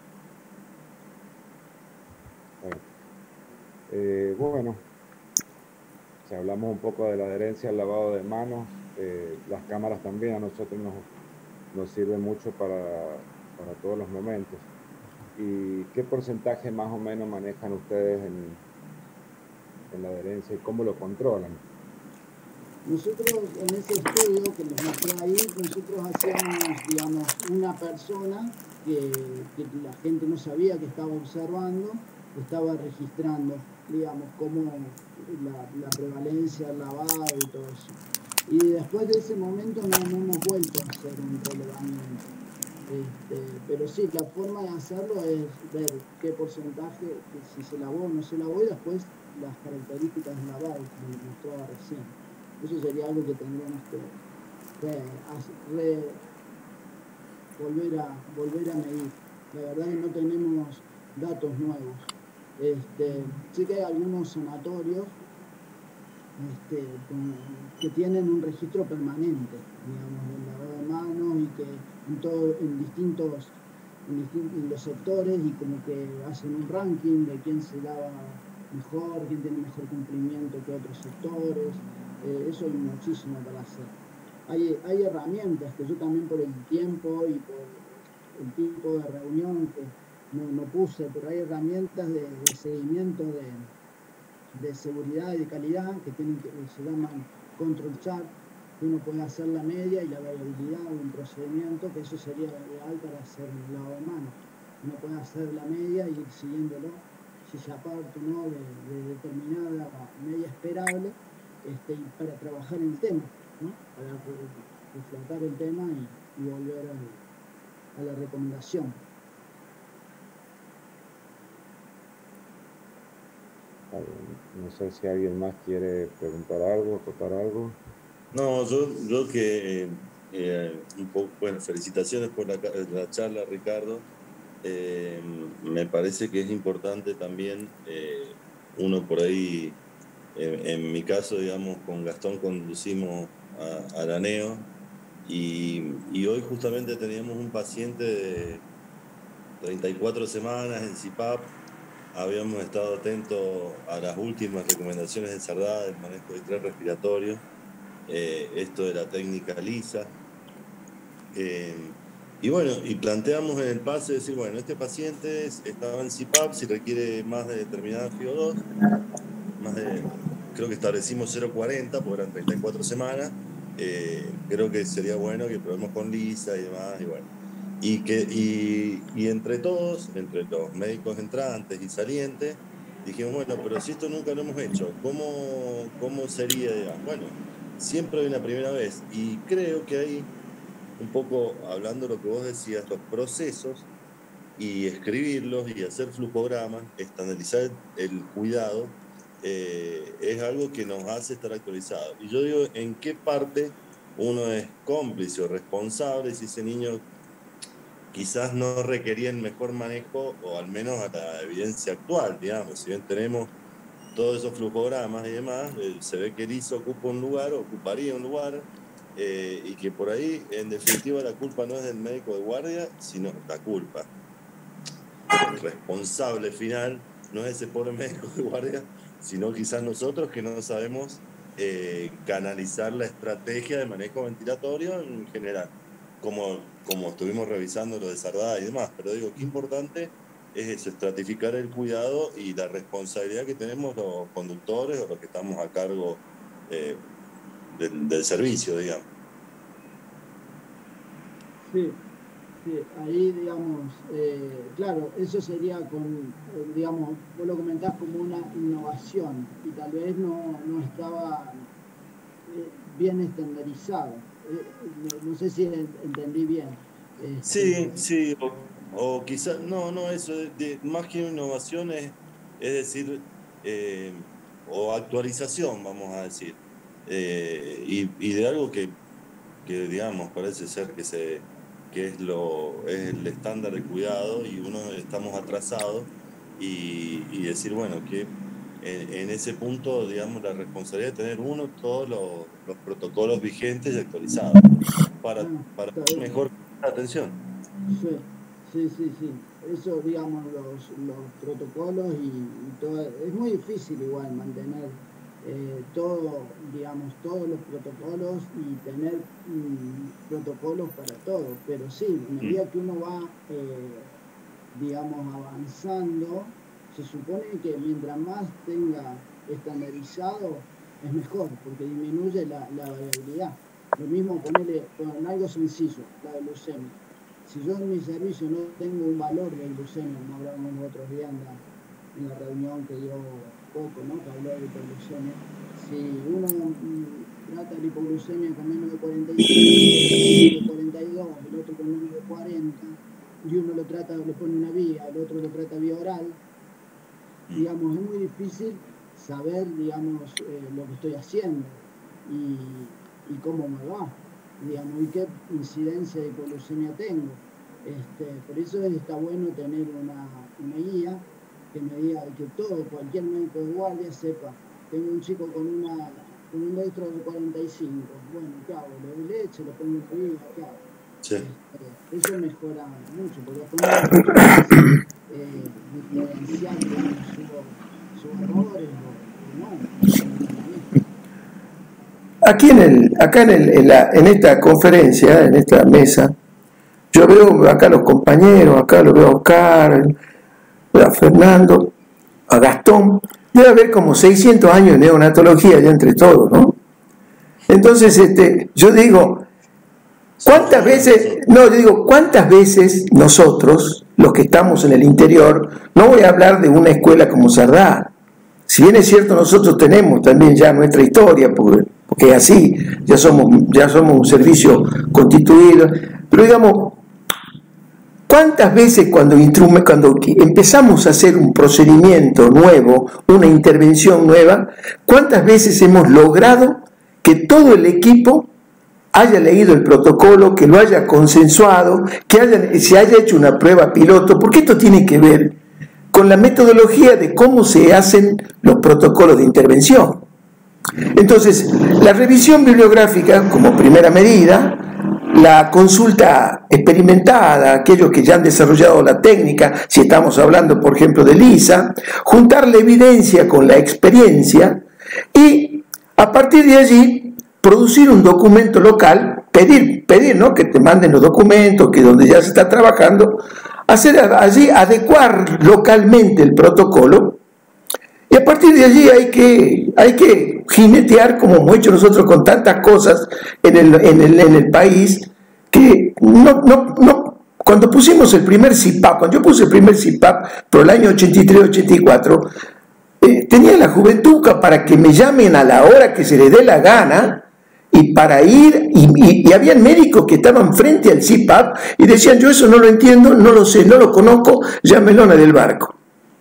Bueno, eh, bueno, si hablamos un poco de la adherencia al lavado de manos, eh, las cámaras también a nosotros nos, nos sirven mucho para, para todos los momentos. ¿Y qué porcentaje más o menos manejan ustedes en, en la adherencia y cómo lo controlan? Nosotros en ese estudio que les mostré ahí, nosotros hacíamos, digamos, una persona que, que la gente no sabía que estaba observando, estaba registrando. digamos, cómo la, la prevalencia del lavado y todo eso. Y después de ese momento no, no hemos vuelto a hacer un relevamiento. Este, pero sí, la forma de hacerlo es ver qué porcentaje, si se lavó o no se lavó, y después las características del lavado, como les mostraba recién. Eso sería algo que tendríamos que re, re, volver, a, volver a medir. La verdad es que no tenemos datos nuevos. Este, sí que hay algunos sanatorios este, con, que tienen un registro permanente, digamos, del lavado de manos, y que en, todo, en distintos en, distintos, en los sectores, y como que hacen un ranking de quién se lava mejor, quién tiene mejor cumplimiento que otros sectores. Eh, eso hay muchísimo para hacer. Hay, hay herramientas que yo también, por el tiempo y por el tipo de reunión que no, no puse, pero hay herramientas de, de seguimiento de, de seguridad y de calidad que, tienen que se llaman control chart, que uno puede hacer la media y la variabilidad de un procedimiento, que eso sería ideal para hacer el lavado de manos. Uno puede hacer la media y ir siguiéndolo, si se aparta o no de, de determinada media esperable, este, para trabajar en el tema, ¿no? Para reflotar el tema y, y volver a, a la recomendación. No sé si alguien más quiere preguntar algo, acotar algo. No, yo, yo que eh, un poco, bueno, felicitaciones por la, la charla, Ricardo. Eh, me parece que es importante también, eh, uno por ahí, eh, en mi caso, digamos, con Gastón conducimos a, a Araneo, y, y hoy justamente teníamos un paciente de treinta y cuatro semanas en C I P A P. Habíamos estado atentos a las últimas recomendaciones de Sardá del manejo de estrés respiratorio, eh, esto de la técnica lisa. Eh, y bueno, y planteamos en el pase decir, bueno, este paciente estaba en C I P A P, si requiere más de determinada F I O dos, más de, creo que establecimos cero coma cuarenta, porque eran treinta y cuatro semanas, eh, creo que sería bueno que probemos con lisa y demás, y bueno. Y, que, y, y entre todos, entre los médicos entrantes y salientes, dijimos, bueno, pero si esto nunca lo hemos hecho, ¿cómo, cómo sería? Digamos? Bueno, siempre hay una primera vez, y creo que hay, un poco hablando de lo que vos decías, los procesos, y escribirlos y hacer flujogramas, estandarizar el cuidado, eh, es algo que nos hace estar actualizados. Y yo digo, ¿en qué parte uno es cómplice o responsable si ese niño quizás no requería el mejor manejo, o al menos a la evidencia actual, digamos? Si bien tenemos todos esos flujogramas y demás, eh, se ve que el I S O ocupa un lugar, ocuparía un lugar, eh, y que por ahí, en definitiva, la culpa no es del médico de guardia, sino la culpa, el responsable final no es ese pobre médico de guardia, sino quizás nosotros, que no sabemos eh, canalizar la estrategia de manejo ventilatorio en general, como, como estuvimos revisando lo de Sardá y demás. Pero digo, qué importante es eso, estratificar el cuidado y la responsabilidad que tenemos los conductores o los que estamos a cargo eh, del, del servicio, digamos. Sí. Sí, ahí, digamos, eh, claro, eso sería con, digamos, vos lo comentás como una innovación, y tal vez no, no estaba eh, bien estandarizado. Eh, no, no sé si entendí bien. Este, sí, sí, o, o quizás, no, no, eso, de, de, más que innovación es, es decir, eh, o actualización, vamos a decir, eh, y, y de algo que, que, digamos, parece ser que, se, que es, lo, es el estándar de cuidado, y uno estamos atrasados, y, y decir, bueno, que en, en ese punto, digamos, la responsabilidad de tener uno todos los, los protocolos vigentes y actualizados para, ah, para está bien. mejor atención. Sí, sí, sí, sí. Eso, digamos, los, los protocolos y, y todo. Es muy difícil igual mantener eh, todo, digamos, todos los protocolos y tener mm, protocolos para todo. Pero sí, a medida que uno va, eh, digamos, avanzando, se supone que mientras más tenga estandarizado es mejor, porque disminuye la, la variabilidad. Lo mismo ponerle con algo sencillo, la glucemia. Si yo en mi servicio no tengo un valor de glucemia, como hablábamos otros días en la, en la reunión que dio poco, ¿no?, que habló de hipoglucemia. Si uno mm, trata la hipoglucemia con menos de cuarenta y cinco, cuarenta y dos, el otro con menos de cuarenta, y uno lo trata, le pone una vía, el otro lo trata vía oral, digamos, es muy difícil saber, digamos, eh, lo que estoy haciendo y, y cómo me va, digamos, y qué incidencia de hipoglucemia tengo. Este, por eso está bueno tener una, una guía que me diga, que todo, cualquier médico de guardia sepa, tengo un chico con, una, con un dextro de cuarenta y cinco, bueno, ¿qué hago? Le doy leche, le pongo una guía, ¿qué hago? Sí. Este, eso mejora mucho, porque después eh, diferenciar sus errores o no. Aquí en el, acá en, el, en, la, en esta conferencia, en esta mesa, yo veo acá a los compañeros, acá lo veo a Oscar, a Fernando, a Gastón, debe haber como seiscientos años de neonatología ya entre todos, ¿no? Entonces, este, yo digo, ¿cuántas veces, no, yo digo, cuántas veces nosotros, los que estamos en el interior, no voy a hablar de una escuela como Sardá, si bien es cierto, nosotros tenemos también ya nuestra historia, porque, porque es así, ya somos, ya somos un servicio constituido, pero digamos, ¿cuántas veces cuando, cuando empezamos a hacer un procedimiento nuevo, una intervención nueva, cuántas veces hemos logrado que todo el equipo haya leído el protocolo, que lo haya consensuado, que haya, se haya hecho una prueba piloto? Porque esto tiene que ver con la metodología de cómo se hacen los protocolos de intervención. Entonces, la revisión bibliográfica como primera medida, la consulta experimentada, aquellos que ya han desarrollado la técnica, si estamos hablando, por ejemplo, de LISA, juntar la evidencia con la experiencia y, a partir de allí, producir un documento local, pedir, pedir, ¿no?, que te manden los documentos, que donde ya se está trabajando, hacer allí, adecuar localmente el protocolo, y a partir de allí hay que, hay que jinetear, como hemos hecho nosotros con tantas cosas en el, en el, en el país, que no, no, no, cuando pusimos el primer C I P A P, cuando yo puse el primer C I P A P por el año ochenta y tres ochenta y cuatro, eh, tenía la juventud para que me llamen a la hora que se les dé la gana, y para ir, y, y, y habían médicos que estaban frente al C I P A P y decían, yo eso no lo entiendo, no lo sé, no lo conozco, llámelo del barco.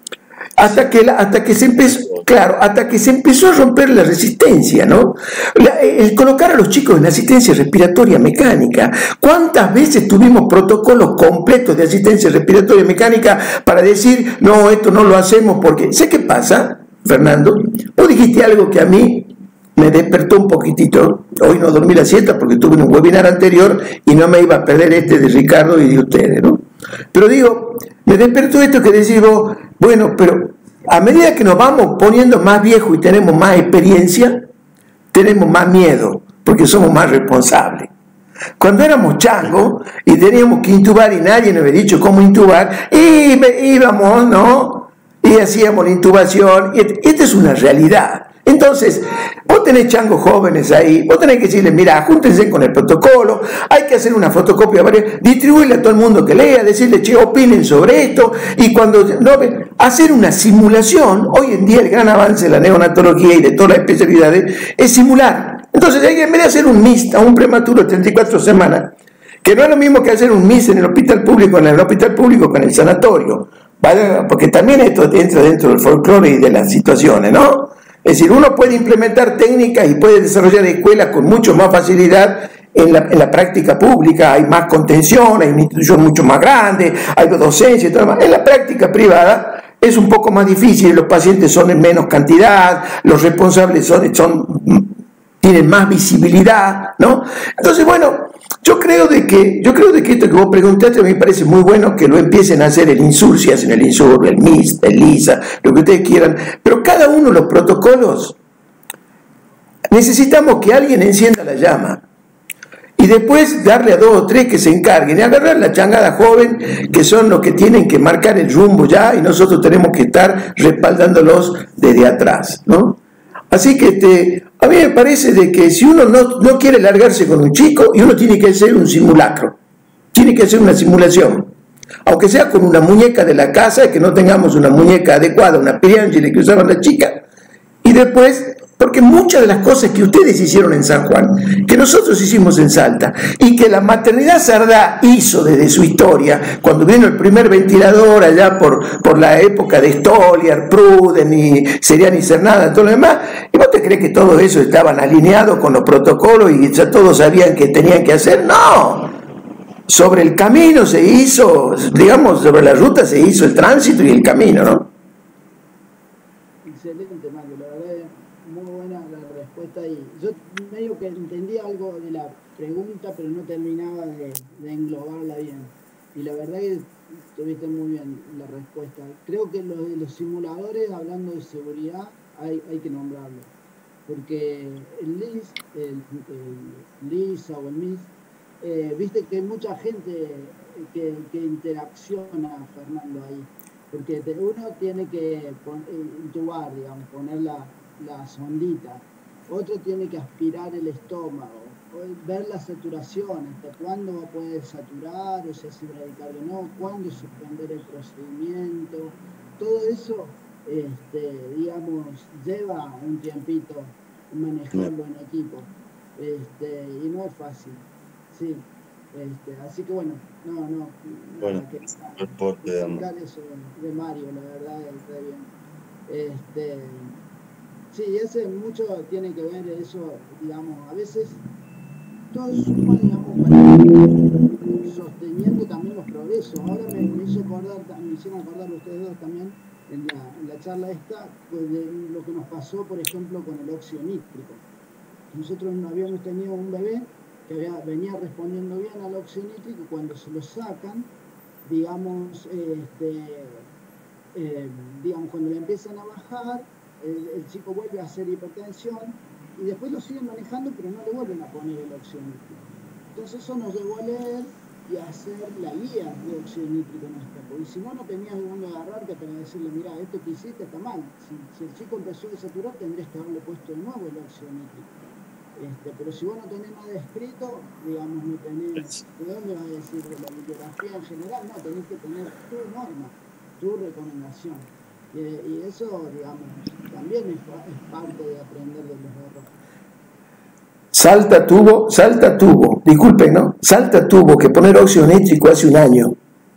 Hasta que, la, hasta que se empezó, claro, hasta que se empezó a romper la resistencia, ¿no? La, el colocar a los chicos en asistencia respiratoria mecánica. ¿Cuántas veces tuvimos protocolos completos de asistencia respiratoria mecánica para decir, no, esto no lo hacemos porque... ¿Sé qué pasa, Fernando? Vos dijiste algo que a mí me despertó un poquitito. Hoy no dormí la siesta porque tuve un webinar anterior y no me iba a perder este de Ricardo y de ustedes, ¿no? Pero digo, me despertó esto que decís vos, bueno, pero a medida que nos vamos poniendo más viejos y tenemos más experiencia, tenemos más miedo, porque somos más responsables. Cuando éramos changos y teníamos que intubar y nadie nos había dicho cómo intubar, y íbamos, ¿no? Y hacíamos la intubación. Esta es una realidad. Entonces, vos tenés changos jóvenes ahí, vos tenés que decirles, mira, júntense con el protocolo, hay que hacer una fotocopia, distribuirle a todo el mundo que lea, decirle, che, opinen sobre esto, y cuando no, hacer una simulación. Hoy en día el gran avance de la neonatología y de todas las especialidades es simular. Entonces, en vez de hacer un M I S a un prematuro de treinta y cuatro semanas, que no es lo mismo que hacer un M I S en el hospital público, en el hospital público con el sanatorio, ¿vale? Porque también esto entra dentro del folclore y de las situaciones, ¿no? Es decir, uno puede implementar técnicas y puede desarrollar escuelas con mucho más facilidad en la, en la práctica pública. Hay más contención, hay una institución mucho más grande, hay docencia y todo lo demás. En la práctica privada es un poco más difícil, los pacientes son en menos cantidad, los responsables son, son, tienen más visibilidad, ¿no? Entonces, bueno, yo creo de que, yo creo de que esto que vos preguntaste me parece muy bueno que lo empiecen a hacer el INSUR, si hacen el INSUR, el M I S, el LISA, lo que ustedes quieran, pero cada uno de los protocolos necesitamos que alguien encienda la llama y después darle a dos o tres que se encarguen y agarrar la changada joven, que son los que tienen que marcar el rumbo ya, y nosotros tenemos que estar respaldándolos desde atrás, ¿no? Así que este, a mí me parece de que si uno no, no quiere largarse con un chico, y uno tiene que hacer un simulacro, tiene que hacer una simulación, aunque sea con una muñeca de la casa, que no tengamos una muñeca adecuada, una Piangeli que usaban las chicas, y después, porque muchas de las cosas que ustedes hicieron en San Juan, que nosotros hicimos en Salta, y que la maternidad Sardá hizo desde su historia, cuando vino el primer ventilador allá por, por la época de Stoliar, Pruden y Seriani Cernada, todo lo demás, ¿y vos te crees que todo eso estaban alineados con los protocolos y ya todos sabían que tenían que hacer? ¡No! Sobre el camino se hizo, digamos, sobre la ruta se hizo el tránsito y el camino, ¿no? Excelente, Mario, la verdad es muy buena la respuesta y yo medio que entendía algo de la pregunta, pero no terminaba de, de englobarla bien. Y la verdad es que tuviste muy bien la respuesta. Creo que los de los simuladores, hablando de seguridad, hay, hay que nombrarlo. Porque el L I S, el, el LISA o el M I S, Eh, viste que hay mucha gente que, que interacciona, Fernando, ahí, porque te, uno tiene que pon, intubar, digamos, poner la, la sondita, otro tiene que aspirar el estómago, ver la saturación, hasta cuándo va a poder saturar, o si es bradicardio o no, cuándo suspender el procedimiento, todo eso, este, digamos, lleva un tiempito manejarlo en equipo, este, y no es fácil. Sí, este, así que bueno, no, no, bueno, que explicar eso de, de Mario, la verdad está bien. Este, sí, ese mucho tiene que ver eso, digamos, a veces todo suma, digamos, para sosteniendo también los progresos. Ahora me, me hizo acordar, me hicieron acordar ustedes dos también en la, en la charla esta, pues de lo que nos pasó, por ejemplo, con el óxido nítrico. Nosotros habíamos tenido un bebé que había, venía respondiendo bien al óxido nítrico, cuando se lo sacan, digamos, este, eh, digamos, cuando le empiezan a bajar, el, el chico vuelve a hacer hipertensión y después lo siguen manejando, pero no le vuelven a poner el óxido nítrico. Entonces eso nos llevó a leer y a hacer la guía de óxido nítrico nuestra, porque si no, no tenías de dónde agarrarte para decirle, mira, esto que hiciste está mal. Si, si el chico empezó a desaturar, tendrías que haberle puesto de nuevo el óxido nítrico. Este, pero si vos no tenés nada escrito, digamos, no tenés, ¿de dónde vas a decir? De la bibliografía en general, no, tenés que tener tu norma, tu recomendación. Y, y eso, digamos, también es, es parte de aprender de los errores. Salta tuvo, Salta tuvo, disculpen, ¿no? Salta tuvo que poner óxido nítrico hace un año.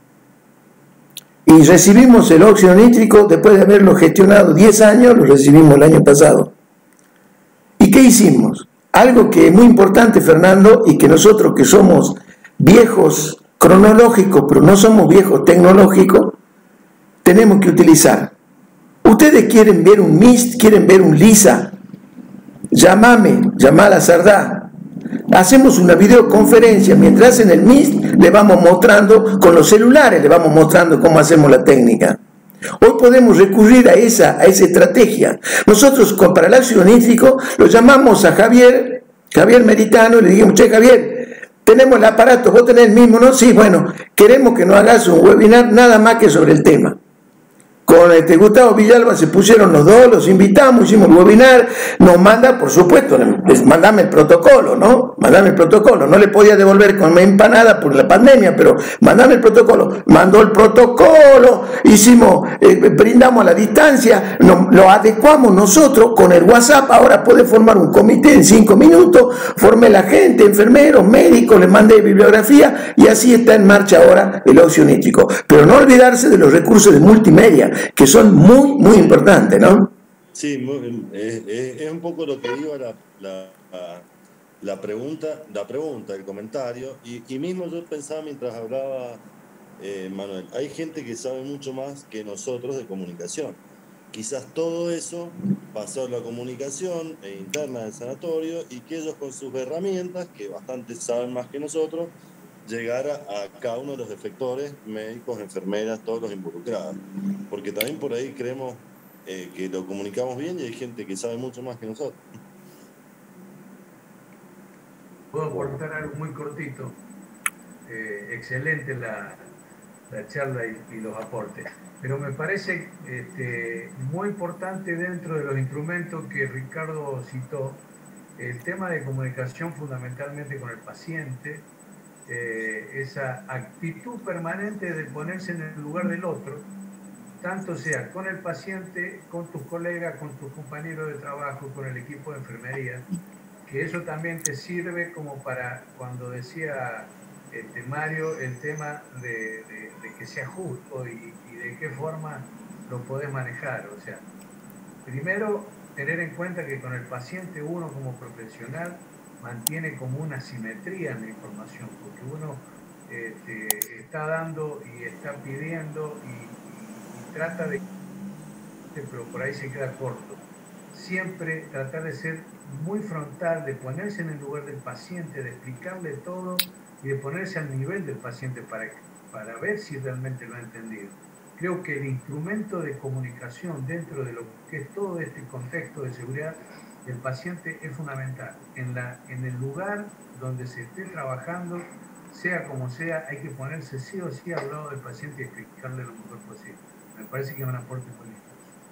Y recibimos el óxido nítrico, después de haberlo gestionado diez años, lo recibimos el año pasado. ¿Y qué hicimos? Algo que es muy importante, Fernando, y que nosotros que somos viejos cronológicos, pero no somos viejos tecnológicos, tenemos que utilizar. Ustedes quieren ver un M I S T, quieren ver un LISA, llámame, llama a la Sardá. Hacemos una videoconferencia, mientras en el M I S T le vamos mostrando, con los celulares le vamos mostrando cómo hacemos la técnica. Hoy podemos recurrir a esa, a esa estrategia. Nosotros para el ácido nítrico lo llamamos a Javier, Javier Meritano, y le dijimos, che Javier, tenemos el aparato, vos tenés el mismo, ¿no? Sí, bueno, queremos que nos hagas un webinar nada más que sobre el tema. Con este Gustavo Villalba se pusieron los dos, los invitamos, hicimos el webinar, nos manda, por supuesto, mandame el protocolo, ¿no? Mandame el protocolo, no le podía devolver con empanada por la pandemia, pero mandame el protocolo, mandó el protocolo, hicimos, eh, brindamos a la distancia, no, lo adecuamos nosotros con el WhatsApp, ahora puede formar un comité en cinco minutos, formé la gente, enfermeros, médicos, le mandé bibliografía y así está en marcha ahora el óxido nítrico. Pero no olvidarse de los recursos de multimedia, que son muy, muy importantes, ¿no? Sí, muy, es, es, es un poco lo que iba la, la, la pregunta, la pregunta, el comentario, y, y mismo yo pensaba mientras hablaba, eh, Manuel, hay gente que sabe mucho más que nosotros de comunicación. Quizás todo eso pasó a la comunicación interna del sanatorio y que ellos con sus herramientas, que bastante saben más que nosotros, llegar a, a cada uno de los efectores, médicos, enfermeras, todos los involucrados. Porque también por ahí creemos eh, que lo comunicamos bien y hay gente que sabe mucho más que nosotros. Puedo aportar algo muy cortito. Eh, excelente la, la charla y, y los aportes. Pero me parece este, muy importante dentro de los instrumentos que Ricardo citó, el tema de comunicación fundamentalmente con el paciente, Eh, esa actitud permanente de ponerse en el lugar del otro, tanto sea con el paciente, con tus colegas, con tus compañeros de trabajo, con el equipo de enfermería, que eso también te sirve como para, cuando decía este, Mario, el tema de, de, de que sea justo y, y de qué forma lo podés manejar. O sea, primero, tener en cuenta que con el paciente uno como profesional mantiene como una simetría en la información, porque uno este, está dando y está pidiendo y, y, y trata de, pero por ahí se queda corto. Siempre tratar de ser muy frontal, de ponerse en el lugar del paciente, de explicarle todo y de ponerse al nivel del paciente para, para ver si realmente lo ha entendido. Creo que el instrumento de comunicación dentro de lo que es todo este contexto de seguridad del paciente es fundamental. En, la, en el lugar donde se esté trabajando, sea como sea, hay que ponerse sí o sí al lado del paciente y explicarle lo mejor posible. Me parece que es un aporte muy importante.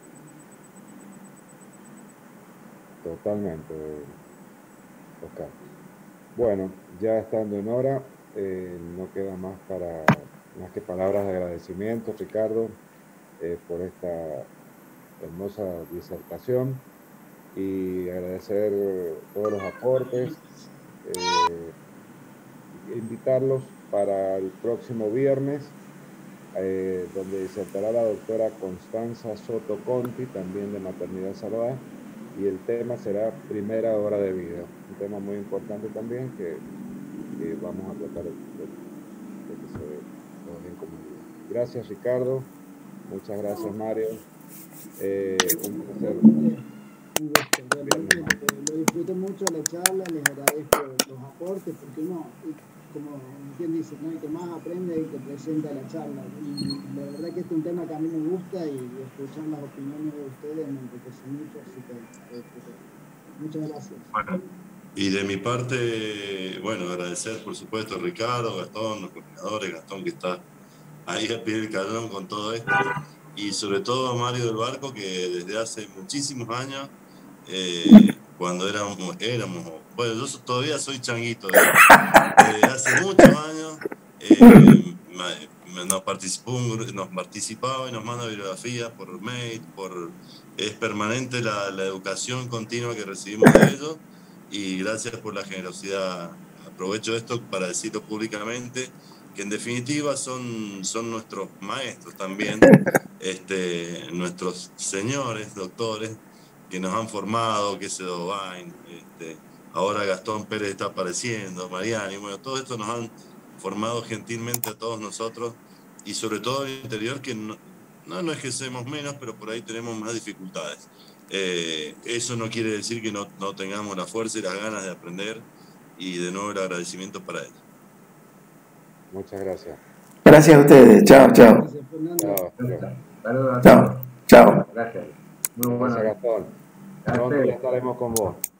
Totalmente, Oscar. Bueno, ya estando en hora, eh, no queda más, para, más que palabras de agradecimiento, Ricardo, eh, por esta hermosa disertación y agradecer todos los aportes, eh, invitarlos para el próximo viernes, eh, donde disertará la doctora Constanza Soto Conti, también de Maternidad Salvada, y el tema será primera hora de vida, un tema muy importante también que, que vamos a tratar de, de, de que se nos den comunidad. Gracias, Ricardo. Muchas gracias, Mario. Eh, un placer. Un gusto, realmente lo disfruté mucho la charla, les agradezco los aportes, porque uno, como quien dice, ¿no? El que más aprende es el que presenta la charla, y la verdad que este es un tema que a mí me gusta y escuchar las opiniones de ustedes me enriquece mucho, así que eh, muchas gracias. Bueno, y de mi parte, bueno, agradecer por supuesto a Ricardo, Gastón, los coordinadores, Gastón que está ahí a pie del cañón con todo esto, y sobre todo a Mario del Barco, que desde hace muchísimos años, eh, cuando éramos, éramos, bueno, yo todavía soy changuito, digamos, desde hace muchos años, eh, nos, participó un, nos participaba y nos manda bibliografías por mail, por, es permanente la, la educación continua que recibimos de ellos, y gracias por la generosidad. Aprovecho esto para decirlo públicamente, que en definitiva son, son nuestros maestros también, este, nuestros señores doctores que nos han formado, que se Dobain, este, ahora Gastón Pérez está apareciendo, Mariani, bueno, todo esto nos han formado gentilmente a todos nosotros, y sobre todo en el interior, que no, no, no es que seamos menos, pero por ahí tenemos más dificultades. Eh, eso no quiere decir que no, no tengamos la fuerza y las ganas de aprender, y de nuevo el agradecimiento para ellos. Muchas gracias. Gracias a ustedes. Chao, chao. Chao. Saludos. Chao. Chao. Gracias. Muy bueno. Gracias, Gastón. Pronto ya estaremos con vos.